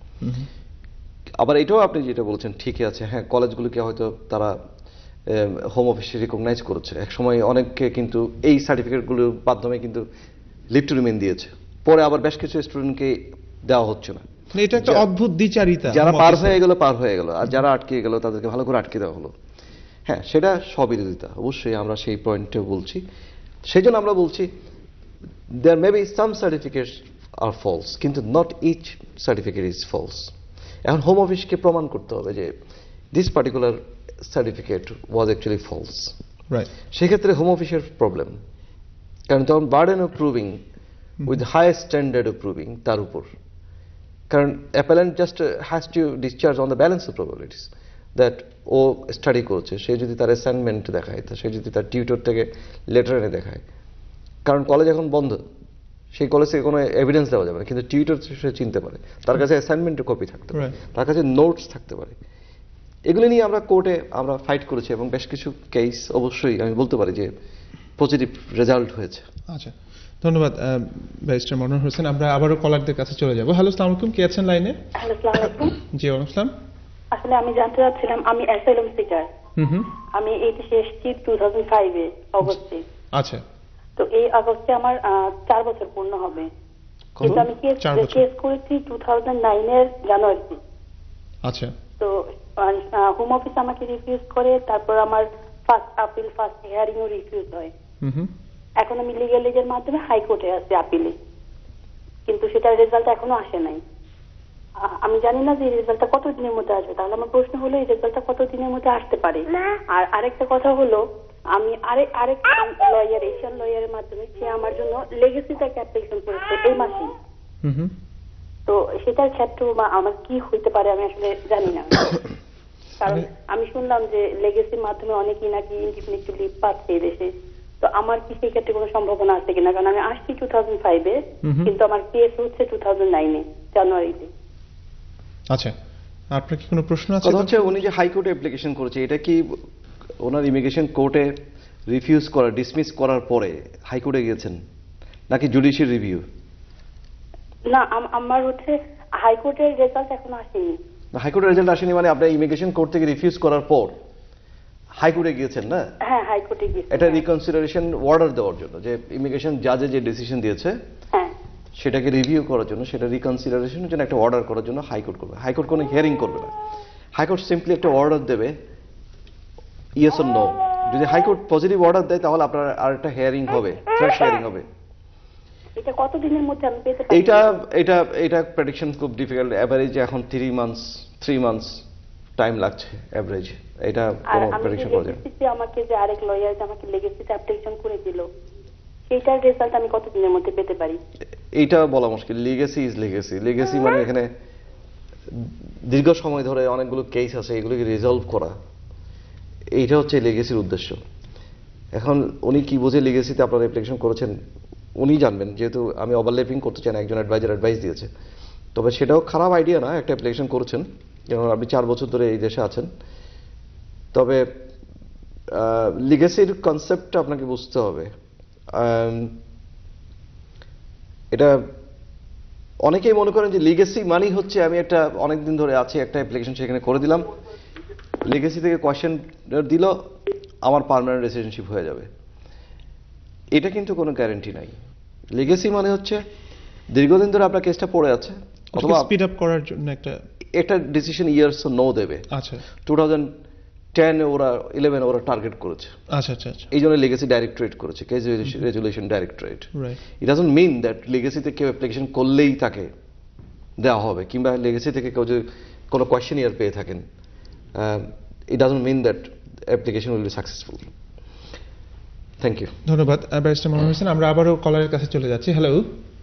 আবার এটাও আপনি যেটা বলছেন ঠিকই আছে, হ্যাঁ কলেজগুলোকে হয়তো তারা হোম অফিসে রিকগনাইজ করেছে, এক সময় অনেককে কিন্তু এই সার্টিফিকেটগুলোর মাধ্যমে কিন্তু লিভ টু রিমেইন দিয়েছে, পরে আবার বেশ কিছু স্টুডেন্টকে দেওয়া হচ্ছে না। এটা একটা অদ্ভুত দ্বিচারিতা, যারা পার হয়ে গেল আর যারা আটকে গেল তাদেরকে ভালো করে আটকে দেওয়া হলো। হ্যাঁ, সেটা স্ববিরোধিতা, অবশ্যই আমরা সেই পয়েন্টে বলছি। সেই জন্য আমরা বলছি there may be some certificates are false, কিন্তু not each certificate is false. এখন হোম অফিসকে প্রমাণ করতে হবে যে this particular certificate was actually false. সেক্ষেত্রে হোম অফিসের প্রবলেম, কারণ তখন burden of proving with high standard of proving তার উপর, কারণ appellant just has to discharge on the balance of probabilities that ও স্টাডি করছে। সে যদি তার অ্যাসাইনমেন্ট দেখায়, সে যদি তার টিউটর থেকে লেটার এনে দেখায়, কারণ কলেজ এখন বন্ধ, সেই কলেজে কোনো এভিডেন্স দেওয়া যাবে না, কিন্তু টিউটর সে চিনতে পারে, তার কাছে অ্যাসাইনমেন্টের কপি থাকতে পারে, তার কাছে নোটস থাকতে পারে। এগুলি নিয়ে আমরা কোর্টে আমরা ফাইট করেছি এবং বেশ কিছু কেস অবশ্যই আমি বলতে পারি যে পজিটিভ রেজাল্ট হয়েছে। আচ্ছা, ধন্যবাদ ব্যারিস্টার মনোয়ার হোসেন। আমরা আবারও কলারদের কাছে চলে যাব। হ্যালো, আসসালামু আলাইকুম, কে আছেন লাইনে? হ্যালো, আসসালামু আলাইকুম। জি, ওয়ালাইকুম আসসালাম। আসলে আমি জানতে চাচ্ছিলাম, আমি অ্যাসাইলাম সিকার। আমি এই দেশে এসেছি 2005 এ অগস্টে। আচ্ছা। তো এই আগস্টে আমার 4 বছর পূর্ণ হবে, কিন্তু আমি কেস করেছি 2009 এর জানুয়ারিতে। আচ্ছা। তো হোম অফিস আমাকে রিফিউজ করে, তারপর আমার ফার্স্ট আপিল, ফার্স্ট হিয়ারিং ও রিফিউজ হয়। এখন আমি লিগ্যাল এজের মাধ্যমে হাইকোর্টে আছি আপিলে, কিন্তু সেটার রেজাল্ট এখনো আসে নাই। আমি জানি না যে এই রেজাল্টটা কত দিনের মধ্যে আসবে। তাহলে আমার প্রশ্ন হলো, এই রেজাল্টটা কত দিনের মধ্যে আসতে পারে? আর আরেকটা কথা হলো, আমি আরেক লয়ার, এশিয়ান লয়ারের মাধ্যমে সে আমার জন্য লেগেসিতে একটা অ্যাপ্লিকেশন করেছে এই মাসে। তো সেটার ক্ষেত্রে আমার কি হইতে পারে আমি আসলে জানি না, কারণ আমি শুনলাম যে লেগেসির মাধ্যমে অনেকেই নাকি ইনডিফিনিটলি লিভ পাচ্ছে এই দেশে। তো আমার কি সেই ক্ষেত্রে কোনো সম্ভাবনা আছে কিনা? কারণ আমি আসছি 2005 এ, কিন্তু আমার কেস হচ্ছে 2009 এ জানুয়ারিতে। আচ্ছা, আপনার কি কোনো প্রশ্ন আছে? কথা হচ্ছে উনি যে হাইকোর্টে অ্যাপ্লিকেশন করেছে, এটা কি ওনার ইমিগ্রেশন কোর্টে রিফিউজ করা, ডিসমিস করার পরে হাইকোর্টে গিয়েছেন নাকি জুডিশিয়াল রিভিউ? না, আমার হচ্ছে হাইকোর্টের রেজাল্ট এখনো আসেনি। হাইকোর্টের রেজাল্ট আসেনি মানে আপনি ইমিগ্রেশন কোর্ট থেকে রিফিউজ করার পর হাইকোর্টে গিয়েছেন না? হ্যাঁ, হাইকোর্টে গিয়েছি। এটা রিকনসিডারেশন অর্ডার দেওয়ার জন্য, যে ইমিগ্রেশন জাজে যে ডিসিশন দিয়েছে সেটাকে রিভিউ করার জন্য, সেটা রিকনসিডারেশনের জন্য একটা অর্ডার করার জন্য হাইকোর্ট করবে। হাইকোর্ট কোনো হিয়ারিং করবে না, হাইকোর্ট সিম্পলি একটা অর্ডার দেবে, ইয়েস অর নো। যদি হাইকোর্ট পজিটিভ অর্ডার দেয় তাহলে আপনার আর একটা হিয়ারিং হবে, ফ্রেশ হিয়ারিং হবে। এটা কত দিনের মধ্যে আমি পেতে পারি? এটা প্রেডিকশন খুব ডিফিকাল্ট। এভারেজ এখন 3 মান্থস টাইম লাগছে এভারেজ। এটা কোনো প্রেডিকশন করা যায় না। আমাকে যে আরেক লয়ার যে আমাকে লেগেসিতে অ্যাপ্লিকেশন করে দিল, সেইটার রেজাল্ট আমি কত দিনের মধ্যে পেতে পারি? এইটা বলা মুশকিল। Legacy is legacy. লিগেসি মানে এখানে দীর্ঘ সময় ধরে অনেকগুলো কেস আছে, এগুলোকে রিজলভ করা, এইটা হচ্ছে লিগেসির উদ্দেশ্য। এখন উনি কি বুঝে লিগেসিতে আপনারা অ্যাপ্লিকেশন করেছেন উনি জানবেন, যেহেতু আমি ওভারল্যাপিং করতে চাই না, একজন অ্যাডভাইজার অ্যাডভাইস দিয়েছে। তবে সেটাও খারাপ আইডিয়া না, একটা অ্যাপ্লিকেশন করেছেন, যেমন আপনি 4 বছর ধরে এই দেশে আছেন। তবে লিগেসির কনসেপ্টটা আপনাকে বুঝতে হবে। এটা অনেকেই মনে করেন যে লিগেসি মানি হচ্ছে আমি একটা অনেকদিন ধরে আছি, একটা অ্যাপ্লিকেশন সেখানে করে দিলাম, লিগেসি থেকে কোয়েশ্চেন দিল, আমার পার্মানেন্ট রেসিডেন্টশিপ হয়ে যাবে। এটা কিন্তু কোনো গ্যারান্টি নাই। লিগেসি মানে হচ্ছে দীর্ঘদিন ধরে আপনার কেসটা পড়ে আছে, অথবা স্পিড আপ করার জন্য একটা ডিসিশন ইয়ার্স নো দেবে। আচ্ছা, 2010 ওরা 11 ওরা টার্গেট করেছে। আচ্ছা আচ্ছা, এই জন্য লিগেসি ডাইরেক্টরেট করেছে, case resolution directorate. It doesn't mean that লিগেসিতে কেউ অ্যাপ্লিকেশন করলেই তাকে দেওয়া হবে, কিংবা লিগেসি থেকে কেউ যদি কোনো কোয়েশ্চেন ইয়ার পেয়ে থাকেন, it doesn't mean that application will be successful. Thank you. ধন্যবাদ ব্যারিস্টার মনোয়ার হোসেন। আমরা আবারও কলারের কাছে চলে যাচ্ছি। হ্যালো,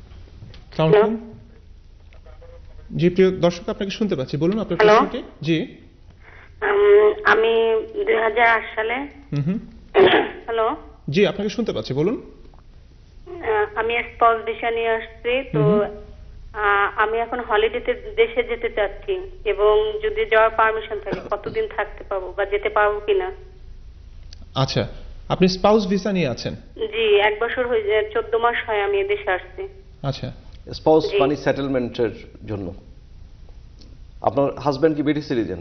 জি প্রিয় দর্শক, আপনাকে শুনতে পাচ্ছি, বলুন আপনার প্রশ্নটি। জি, আমি 2008 সালে হ্যালো, জি আপনাকে শুনতে পাচ্ছি, বলুন। আমি স্পাউস ভিসা নিয়ে আসছি, তো আমি এখন হলিডেতে দেশে যেতে চাচ্ছি, এবং যদি যাওয়ার পারমিশন থাকে কতদিন থাকতে পাবো বা যেতে পারবো কিনা। আচ্ছা, আপনি স্পাউস ভিসা নিয়ে আছেন? জি, 1 বছর হয়ে যায়, 14 মাস হয় আমি এদেশে আসছি। আচ্ছা, স্পাউস মানে সেটেলমেন্টের জন্য। আপনার হাজবেন্ড কি ব্রিটিশ সিটিজেন?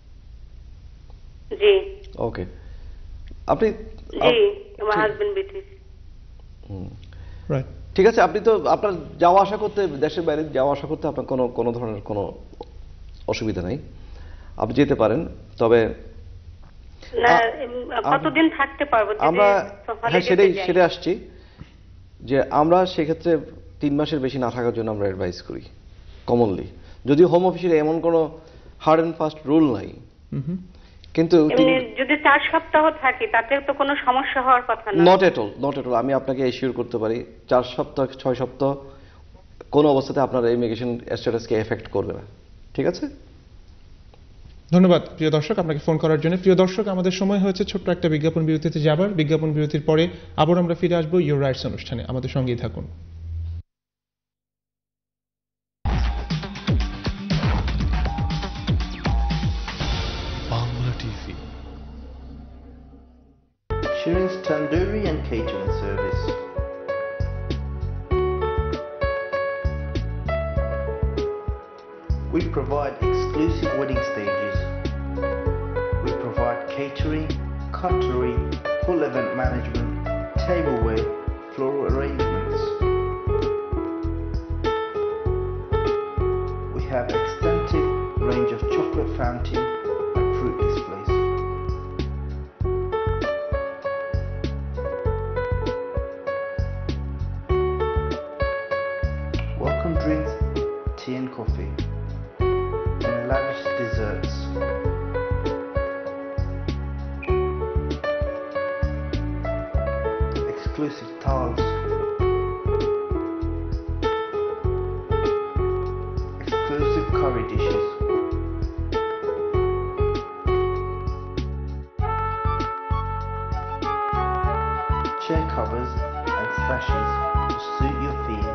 জি। ওকে, আপনি? জি, আমার হাজবেন্ড ব্রিটিশ। রাইট, ঠিক আছে। আপনি তো আপনার যাওয়া আসা করতে, দেশের বাইরে যাওয়া আসা করতে আপনার কোনো ধরনের কোনো অসুবিধা নাই, আপনি যেতে পারেন। তবে না, কতদিন থাকতে পারবো? আমরা সেটাই আসছি যে আমরা সেক্ষেত্রে 3 মাসের বেশি না থাকার জন্য আমরা অ্যাডভাইস করি কমনলি, যদিও হোম অফিসের এমন কোনো হার্ড অ্যান্ড ফাস্ট রুল নাই, কিন্তু যদি 4 সপ্তাহ থাকি তাতে তো কোনো সমস্যা হওয়ার কথা না। Not at all. আমি আপনাকে এশিওর করতে পারি 4 সপ্তাহ 6 সপ্তাহ কোনো অবস্থাতে আপনার ইমিগ্রেশন স্ট্যাটাসকে এফেক্ট করবে না। ঠিক আছে, ধন্যবাদ প্রিয় দর্শক আপনাকে ফোন করার জন্য। প্রিয় দর্শক, আমাদের সময় হয়েছে ছোট্ট একটা বিজ্ঞাপন বিরতিতে যাবার। বিজ্ঞাপন বিরতির পরে আবার আমরা ফিরে আসবো ইউর রাইটস অনুষ্ঠানে, আমাদের সঙ্গেই থাকুন। Bangla TV. Shirin's Tandoori and Catering Service. We provide exclusive wedding stages. We provide catering, cutlery, full event management, tableware, floral arrangements. We have extensive range of chocolate fountain and fruit displays. Welcome drinks, tea and coffee, and lavish desserts. Exclusive towels, exclusive curry dishes, chair covers and sashes to suit your theme.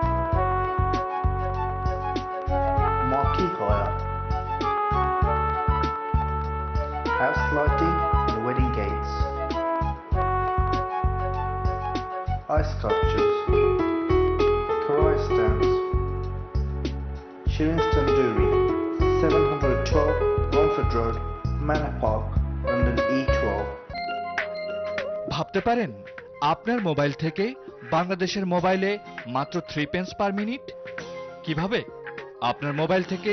Marquee hire, house lighting and wedding gates, ice sculptures, karai stands. Shirin's Tandoori, 712 Romford Road, Manor Park, London E12. ভাবতে পারেন আপনার mobile থেকে বাংলাদেশের মোবাইলে মাত্র 3 pens per minute. কিভাবে? আপনার mobile থেকে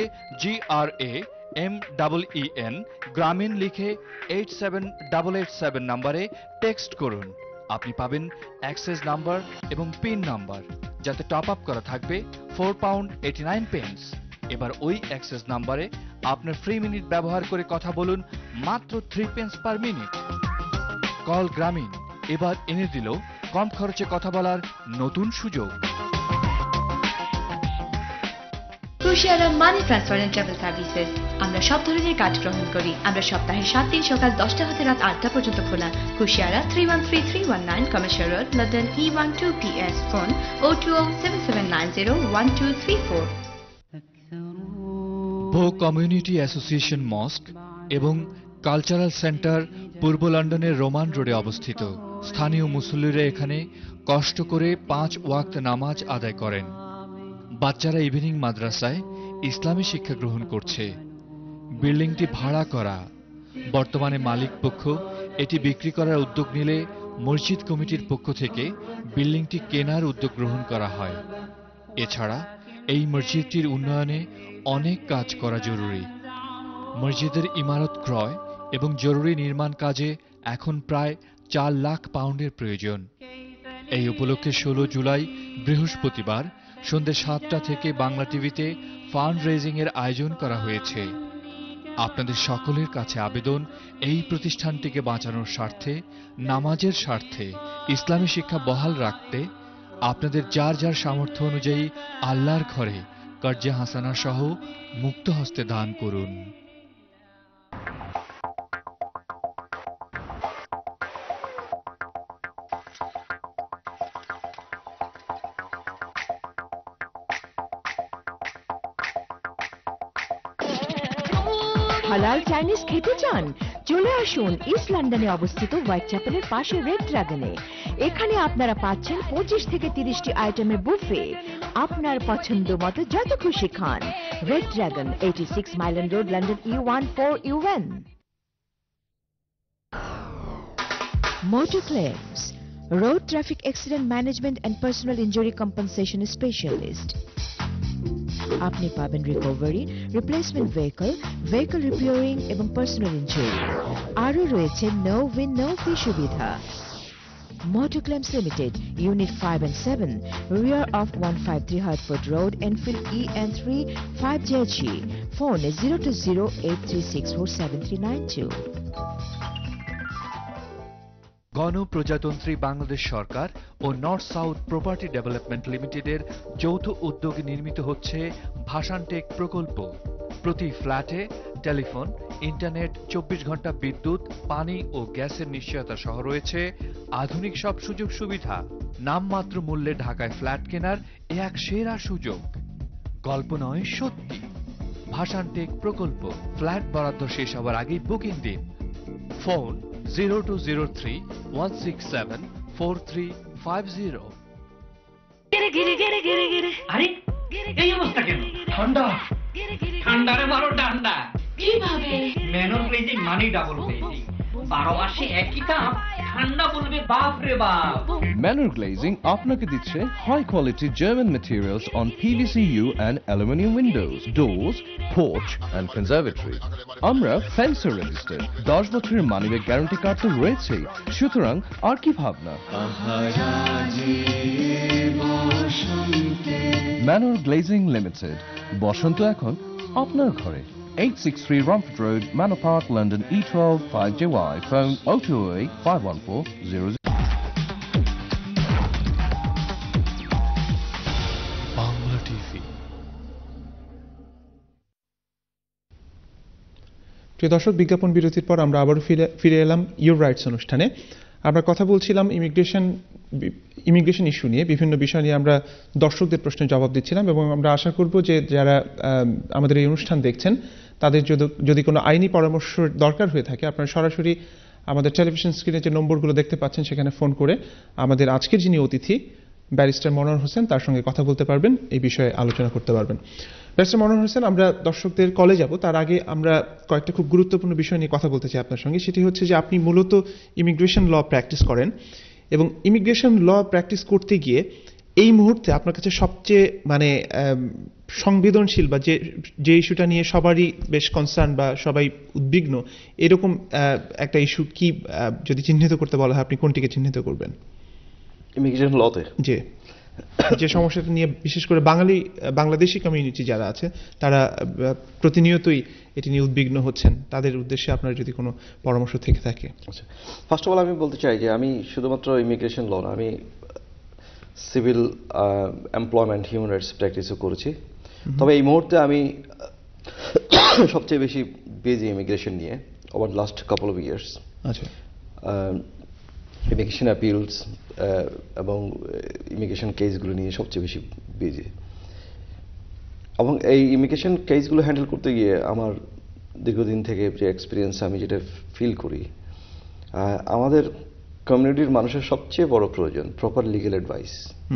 GRAMEEN গ্রামীণ লিখে 87887 নম্বরে টেক্সট করুন। আপনি পাবেন অ্যাক্সেস নাম্বার এবং পিন নাম্বার, যাতে টপ আপ করা থাকবে £4.89। এবার ওই অ্যাক্সেস নাম্বারে আপনার ফ্রি মিনিট ব্যবহার করে কথা বলুন মাত্র 3 পেন্স পার মিনিট। কল গ্রামীণ এবার এনে দিল কম খরচে কথা বলার নতুন সুযোগ। Kushiara money transfer and travel services. আমরা সব ধরনের কাজ গ্রহণ করি। আমরা সপ্তাহে 7 দিন সকাল 10টা হতে রাত 8টা পর্যন্ত খোলা। Kushiara 313319 commercial road, London E12PS। Phone 02077901234। Bow community association mosque এবং কালচারাল সেন্টার পূর্ব লন্ডনের রোমান রোডে অবস্থিত। স্থানীয় মুসল্লিরা এখানে কষ্ট করে 5 ওয়াক্ত নামাজ আদায় করেন। বাচ্চারা ইভিনিং মাদ্রাসায় ইসলামী শিক্ষা গ্রহণ করছে। বিল্ডিংটি ভাড়া করা। বর্তমানে মালিক পক্ষ এটি বিক্রি করার উদ্যোগ নিলে মসজিদ কমিটির পক্ষ থেকে বিল্ডিংটি কেনার উদ্যোগ গ্রহণ করা হয়। এছাড়া এই মসজিদটির উন্নয়নে অনেক কাজ করা জরুরি। মসজিদের ইমারত ক্রয় এবং জরুরি নির্মাণ কাজে এখন প্রায় 4 লাখ পাউন্ডের প্রয়োজন। এই উপলক্ষে 16 জুলাই বৃহস্পতিবার সন্ধ্যে 7টা থেকে বাংলা টিভিতে ফান্ড রেজিং এর আয়োজন করা হয়েছে। আপনাদের সকলের কাছে আবেদন, এই প্রতিষ্ঠানটিকে বাঁচানোর স্বার্থে, নামাজের স্বার্থে, ইসলামী শিক্ষা বহাল রাখতে আপনাদের যার যার সামর্থ্য অনুযায়ী আল্লাহর ঘরে কর্জে হাসানা সহ মুক্ত হস্তে দান করুন। হালাল চাইনিজ খেতে চান? চলে আসুন ইস্ট লন্ডনে অবস্থিত হোয়াইট চ্যাপেলের পাশে রেড ড্রাগনে। এখানে আপনারা পাচ্ছেন 25 থেকে 30টি আইটেমের বুফে। আপনার পছন্দ মতো যত খুশি খান। Red dragon, 86 mile end road, London E14UN। Motor Claims, Road Traffic Accident Management and Personal Injury Compensation Specialist। আপনি পাবেন রিকভারি, রিপ্লেসমেন্ট ভেহিকল রিপেয়ারিং এবং পার্সোনাল ইনজুরি। আরও রয়েছে নো উইন নো ফি সুবিধা। Motor Claims Limited, Unit 5 and 7, rear of 153 Hertford Road, Enfield EN3 5JG. Phone is 020-83647392। গণপ্রজাতন্ত্রী বাংলাদেশ সরকার ও north south property development লিমিটেডের যৌথ উদ্যোগে নির্মিত হচ্ছে ভাসানটেক প্রকল্প। প্রতি ফ্ল্যাটে টেলিফোন, ইন্টারনেট, 24 ঘন্টা বিদ্যুৎ, পানি ও গ্যাসের নিশ্চয়তা সহ রয়েছে আধুনিক সব সুযোগ সুবিধা। নামমাত্র মূল্যে ঢাকায় ফ্ল্যাট কেনার এ এক সেরা সুযোগ। গল্প নয়, সত্যি। ভাসানটেক প্রকল্প। ফ্ল্যাট বরাদ্দ শেষ হওয়ার আগেই বুকিং দিন। ফোন 0203-167-4350। আরে এই অবস্থা কেন? ঠান্ডা ঠান্ডারে মারো ডান্ডা। কিভাবে? ম্যানর গ্লেজিং মানে ডাবল গ্লেজিং। 12 মাসে একই দাম, ঠান্ডা বলবে বাপ রে বাপ। Manor Glazing আপনাকে দিচ্ছে high quality German materials on PVCU and aluminium windows, doors, porch and conservatory. আমরা ফেন্সার রেজিস্টার্ড, 10 বছরের মানিব্যাগ গ্যারান্টি কার্ড তো রয়েছেই, সুতরাং আর কি ভাবনা। Manor Glazing Limited, বসন্ত এখন আপনার ঘরে। 863 Romford Road, Manor Park, London E12 5JY. Phone 0208 514 00। Bangla TV. প্রিয় দর্শক, বিজ্ঞাপন বিরতির পর আমরা আবারও ফিরে এলাম ইউর রাইটস অনুষ্ঠানে। আমরা কথা বলছিলাম ইমিগ্রেশন ইস্যু নিয়ে, বিভিন্ন বিষয় নিয়ে আমরা দর্শকদের প্রশ্নের জবাব দিচ্ছিলাম, এবং আমরা আশা করব যে যারা আমাদের এই অনুষ্ঠান দেখছেন তাদের যদি কোনো আইনি পরামর্শ দরকার হয়ে থাকে, আপনারা সরাসরি আমাদের টেলিভিশন স্ক্রিনে যে নম্বরগুলো দেখতে পাচ্ছেন সেখানে ফোন করে আমাদের আজকের যিনি অতিথি ব্যারিস্টার মনোয়ার হোসেন তার সঙ্গে কথা বলতে পারবেন, এই বিষয়ে আলোচনা করতে পারবেন। ব্যারিস্টার মনোয়ার হোসেন, আমরা দর্শকদের কলে যাব, তার আগে আমরা কয়েকটা খুব গুরুত্বপূর্ণ বিষয় নিয়ে কথা বলতে চাই আপনার সঙ্গে। সেটি হচ্ছে যে আপনি মূলত ইমিগ্রেশন ল প্র্যাকটিস করেন, এবং ইমিগ্রেশন ল প্র্যাকটিস করতে গিয়ে এই মুহূর্তে আপনার কাছে সবচেয়ে সংবেদনশীল বা যে ইস্যুটা নিয়ে সবারই বেশ কনসার্ন বা সবাই উদ্বিগ্ন, এরকম একটা ইস্যু কি যদি চিহ্নিত করতে বলা হয়, আপনি কোনটিকে চিহ্নিত করবেন? ইমিগ্রেশন লতে যে সমস্যাটা নিয়ে বিশেষ করে বাংলাদেশি কমিউনিটি যারা আছে তারা প্রতিনিয়তই এটি নিয়ে উদ্বিগ্ন হচ্ছেন, তাদের উদ্দেশ্যে আপনার যদি কোনো পরামর্শ থেকে থাকে। ফার্স্ট অফ অল আমি বলতে চাই যে আমি শুধুমাত্র ইমিগ্রেশন ল না, আমি সিভিল এমপ্লয়মেন্ট, হিউম্যান রাইটস প্র্যাকটিসও করেছি। তবে এই মুহূর্তে আমি সবচেয়ে বেশি বিজি ইমিগ্রেশন নিয়ে over last couple of years. আচ্ছা, ইমিগ্রেশন অ্যাপিলস এবং ইমিগ্রেশন কেসগুলো নিয়ে সবচেয়ে বেশি বিজি, এবং এই ইমিগ্রেশন কেসগুলো হ্যান্ডেল করতে গিয়ে আমার দীর্ঘদিন থেকে যে এক্সপিরিয়েন্স, আমি যেটা ফিল করি, আমাদের কমিউনিটির মানুষের সবচেয়ে বড় প্রয়োজন proper legal advice.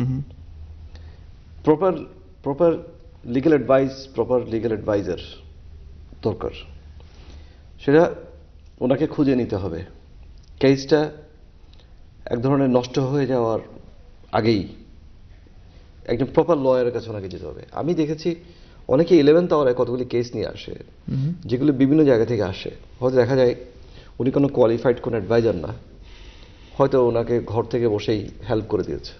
Proper legal advice, proper legal adviser দরকার। সেটা ওনাকে খুঁজে নিতে হবে। কেসটা এক ধরনের নষ্ট হয়ে যাওয়ার আগেই একজন প্রপার লয়ারের কাছে ওনাকে যেতে হবে। আমি দেখেছি অনেকে 11th আওয়ারে কতগুলি কেস নিয়ে আসে, যেগুলো বিভিন্ন জায়গা থেকে আসে। হয়তো দেখা যায় উনি কোনো কোয়ালিফাইড কোনো অ্যাডভাইজার না, হয়তো ওনাকে ঘর থেকে বসেই হেল্প করে দিয়েছে,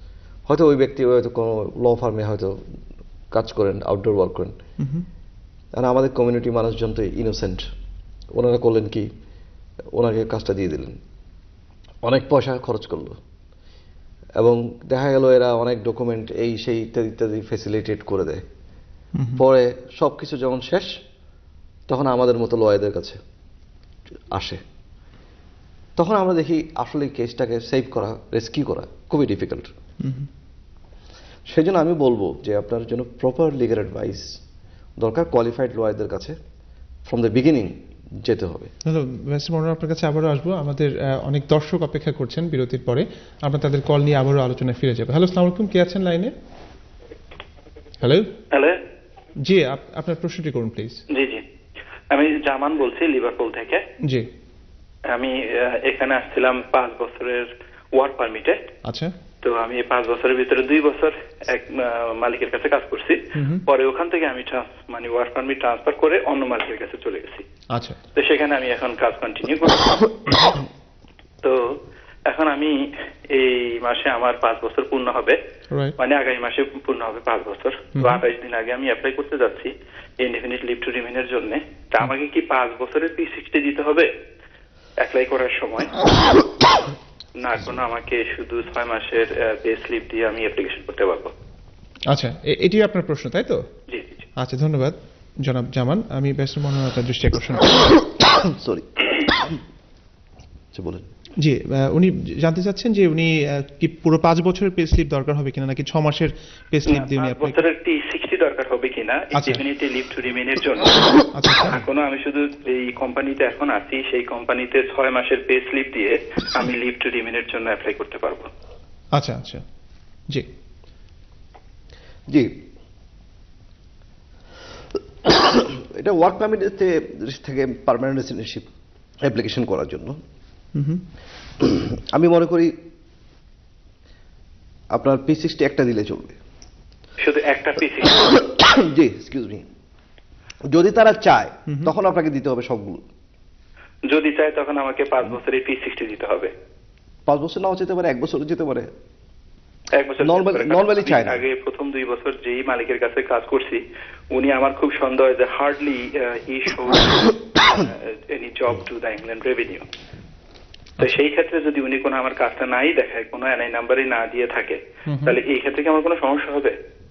হয়তো ওই ব্যক্তি হয়তো কোনো ল ফার্মে হয়তো কাজ করেন, আউটডোর ওয়ার্ক করেন। আর আমাদের কমিউনিটি মানুষজন তো ইনোসেন্ট, ওনারা করলেন কি, ওনাকে কাজটা দিয়ে দিলেন, অনেক পয়সা খরচ করলো এবং দেখা গেল এরা অনেক ডকুমেন্ট এই সেই ইত্যাদি ইত্যাদি ফেসিলিটেট করে দেয়। পরে সবকিছু যখন শেষ তখন আমাদের মতো লয়ারদের কাছে আসে, তখন আমরা দেখি আসলে কেসটাকে সেভ করা, রেস্কিউ করা খুবই ডিফিকাল্ট। সেই জন্য আমি বলবো যে আপনার জন্য প্রপার লিগাল অ্যাডভাইস দরকার, কোয়ালিফাইড লয়ারদের কাছে ফ্রম দ্য বিগিনিং যেতে হবে। হ্যালো মিস্টার মনোহর, আপনার কাছে আবারও আসবো। আমাদের অনেক দর্শক অপেক্ষা করছেন বিরতির পরে, আমরা তাদের কল নিয়ে আবারও আলোচনায় ফিরে যাবো। হ্যালো, আসসালামু আলাইকুম, কে আছেন লাইনে? হ্যালো হ্যালো, জি আপনার প্রশ্নটি করুন প্লিজ। জি জি, আমি জামান বলছি লিভারপুল থেকে। জি, আমি এখানে আসছিলাম 5 বছরের ওয়ার্ক পারমিটে। আচ্ছা, তো আমি 5 বছরের ভিতরে 2 বছর এক মালিকের কাছে কাজ করছি, পরে ওখান থেকে আমি মানে ওয়ার্ক পারমিট ট্রান্সফার করে অন্য মালিকের কাছে চলে গেছি। আচ্ছা, তো সেখানে আমি এখন কাজ কন্টিনিউ করছি। তো এখন আমি এই মাসে আমার 5 বছর পূর্ণ হবে, মানে আগামী মাসে পূর্ণ হবে 5 বছর। তো 28 দিন আগে আমি অ্যাপ্লাই করতে যাচ্ছি ইনডিফিনিট লিভ টু রিমেইনের জন্য। তা আমাকে কি 5 বছরের P60 দিতে হবে অ্যাপ্লাই করার সময়, না কোনো আমাকে শুধু 6 মাসের পে স্লিপ দিয়ে আমি অ্যাপ্লিকেশন করতে পারবো? আচ্ছা, এটি আপনার প্রশ্ন তাই তো? জি জি। আচ্ছা, ধন্যবাদ জনাব জামান। আমি মিস্টার মনোহরের দৃষ্টি আকর্ষণ সরি বলেন। জি, উনি জানতে চাচ্ছেন যে উনি কি পুরো 5 বছরের পে স্লিপ দরকার হবে কিনা, নাকি 6 মাসের পে স্লিপ দিয়ে উনি 5 বছরের P60 দরকার হবে কিনা ইনডিফিনিটলি লিভ টু রিমেইনের জন্য। এখন আমি শুধু এই কোম্পানিতে এখন আছি, সেই কোম্পানিতে 6 মাসের পে স্লিপ দিয়ে আমি লিভ টু রিমেইনের জন্য অ্যাপ্লাই করতে পারবো? আচ্ছা আচ্ছা, জি জি, এটা ওয়ার্ক পারমিট থেকে পার্মানেন্ট রেসিডেন্সিপ অ্যাপ্লিকেশন করার জন্য আমি মনে করি আপনার P60 একটা দিলে চলবে, শুধু একটা P60? জি, এক্সকিউজ মি, যদি তারা চায় তখন আপনাকে দিতে হবে সবগুলো। যদি চায় তখন আমাকে 5 বছরের P60 দিতে হবে? 5 বছর নাও যেতে পারে, 1 বছর যেতে পারে। 1 বছর নরমালি চায় না। আগে প্রথম 2 বছর যেই মালিকের কাছে কাজ করছি উনি আমার খুব সন্দেহ যে hardly he showed any job to the England revenue. তো সেই ক্ষেত্রে যদি উনি কোনো আমার কাজটা নাই দেখায়, কোনো এনআই নাম্বারই না দিয়ে থাকে, তাহলে এই ক্ষেত্রে কি আমার কোনো সমস্যা হবে?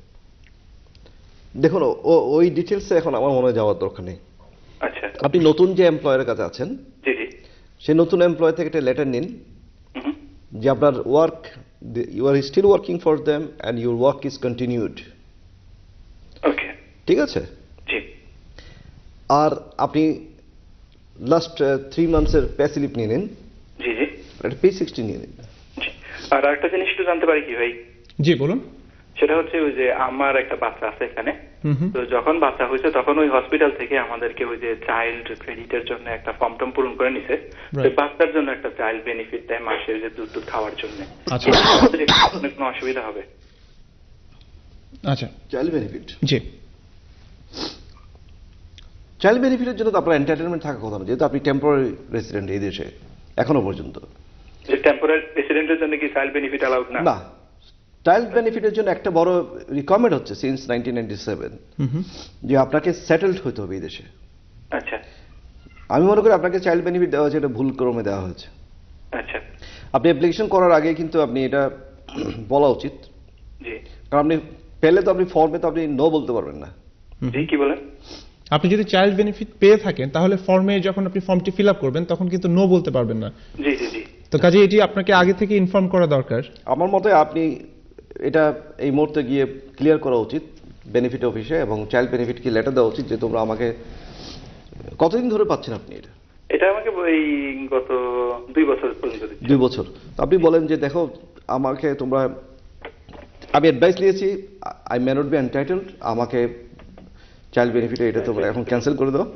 দেখুন, ওই ডিটেলসে এখন আমার মনে যাওয়ার দরকার নেই। আচ্ছা, আপনি নতুন যে এমপ্লয়ের কাছে আছেন, জি জি, সেই নতুন এমপ্লয় থেকে একটা লেটার নিন যে আপনার work, you are still working for them and your work is continued. Okay, ঠিক আছে। জি। আর আপনি লাস্ট 3 মান্থসের পে স্লিপ নিয়ে নিন। জি জি। একটা P60 নিয়ে নিন। আর একটা জিনিস একটু জানতে পারি কি ভাই? জি বলুন। সেটা হচ্ছে ওই যে আমার একটা বাচ্চা আছে এখানে, তো যখন বাচ্চা হয়েছে তখন ওই হসপিটাল থেকে আমাদেরকে ওই যে চাইল্ড ক্রেডিটের জন্য একটা ফর্ম টর্ম পূরণ করে নিছে, বাচ্চার জন্য একটা চাইল্ড বেনিফিট দেয় মাসে যে দুধ খাওয়ার জন্য। কোনো অসুবিধা হবে? আচ্ছা, চাইল্ড বেনিফিট, জি, চাইল্ড বেনিফিটের জন্য তো আপনার এন্টারটেনমেন্ট থাকার কথা না, যেহেতু আপনি টেম্পোরারি রেসিডেন্ট এই দেশে এখনো পর্যন্ত। টেম্পোরারি রেসিডেন্টের জন্য কি চাইল্ড বেনিফিট অ্যালাউড না? না, চাইল্ড বেনিফিটের জন্য একটা বড় রিকোয়ারমেন্ট হচ্ছে সিন্স 1997 যে আপনাকে সেটেলড হতে হবে এই দেশে। আচ্ছা, আমি মনে করি আপনাকে চাইল্ড বেনিফিট দেওয়া হয়েছে, এটা ভুল ক্রমে দেওয়া হয়েছে। আচ্ছা, আপনি অ্যাপ্লিকেশন করার আগে কিন্তু আপনি এটা বলা উচিত, জি, কারণ আপনি পেলে তো আপনি ফর্মে তো আপনি নো বলতে পারবেন না। জি, কি বলেন? আপনি যদি চাইল্ড বেনিফিট পেয়ে থাকেন তাহলে ফর্মে যখন আপনি ফর্মটি ফিল আপ করবেন তখন কিন্তু নো বলতে পারবেন না। জি জি জি। তো কাজে এটি আপনাকে আগে থেকে ইনফর্ম করা দরকার। আমার মতে আপনি এটা এই মুহূর্তে গিয়ে ক্লিয়ার করা উচিত বেনিফিট অফিসে, এবং চাইল্ড বেনিফিট কি লেটার দেওয়া উচিত যে তোমরা আমাকে কতদিন ধরে পাচ্ছেন আপনি এটা? এটা আমাকে এই গত 2 বছর পর্যন্ত দিচ্ছে। 2 বছর। আপনি বলেন যে দেখো আমাকে তোমরা, আমি অ্যাডভাইস নিয়েছি, I may not be entitled, আমাকে চাইল্ড বেনিফিট এটা তোমরা এখন ক্যান্সেল করে দাও।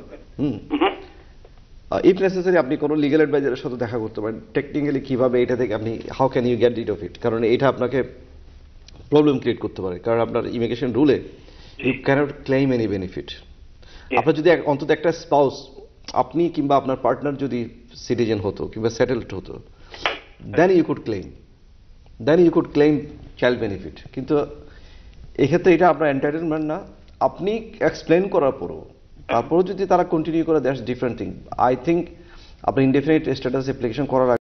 ইফ নেসেসারি আপনি কোনো লিগ্যাল অ্যাডভাইজারের সাথে দেখা করতে পারেন টেকনিক্যালি কিভাবে এটা থেকে আপনি how can you get rid of it, কারণ এটা আপনাকে প্রবলেম ক্রিয়েট করতে পারে, কারণ আপনার ইমিগ্রেশন রুলে you can't claim any benefit. আপনার যদি অন্তত একটা স্পাউস, আপনি কিংবা আপনার পার্টনার যদি সিটিজেন হতো কিংবা সেটেলড হতো, then you could claim child benefit. কিন্তু এক্ষেত্রে এটা আপনার এন্টারটেনমেন্ট না, আপনি এক্সপ্লেন করার পরও তারপরেও যদি তারা কন্টিনিউ করে, that's different thing. I think আপনি ইনডেফিনিট স্ট্যাটাস অ্যাপ্লিকেশন করার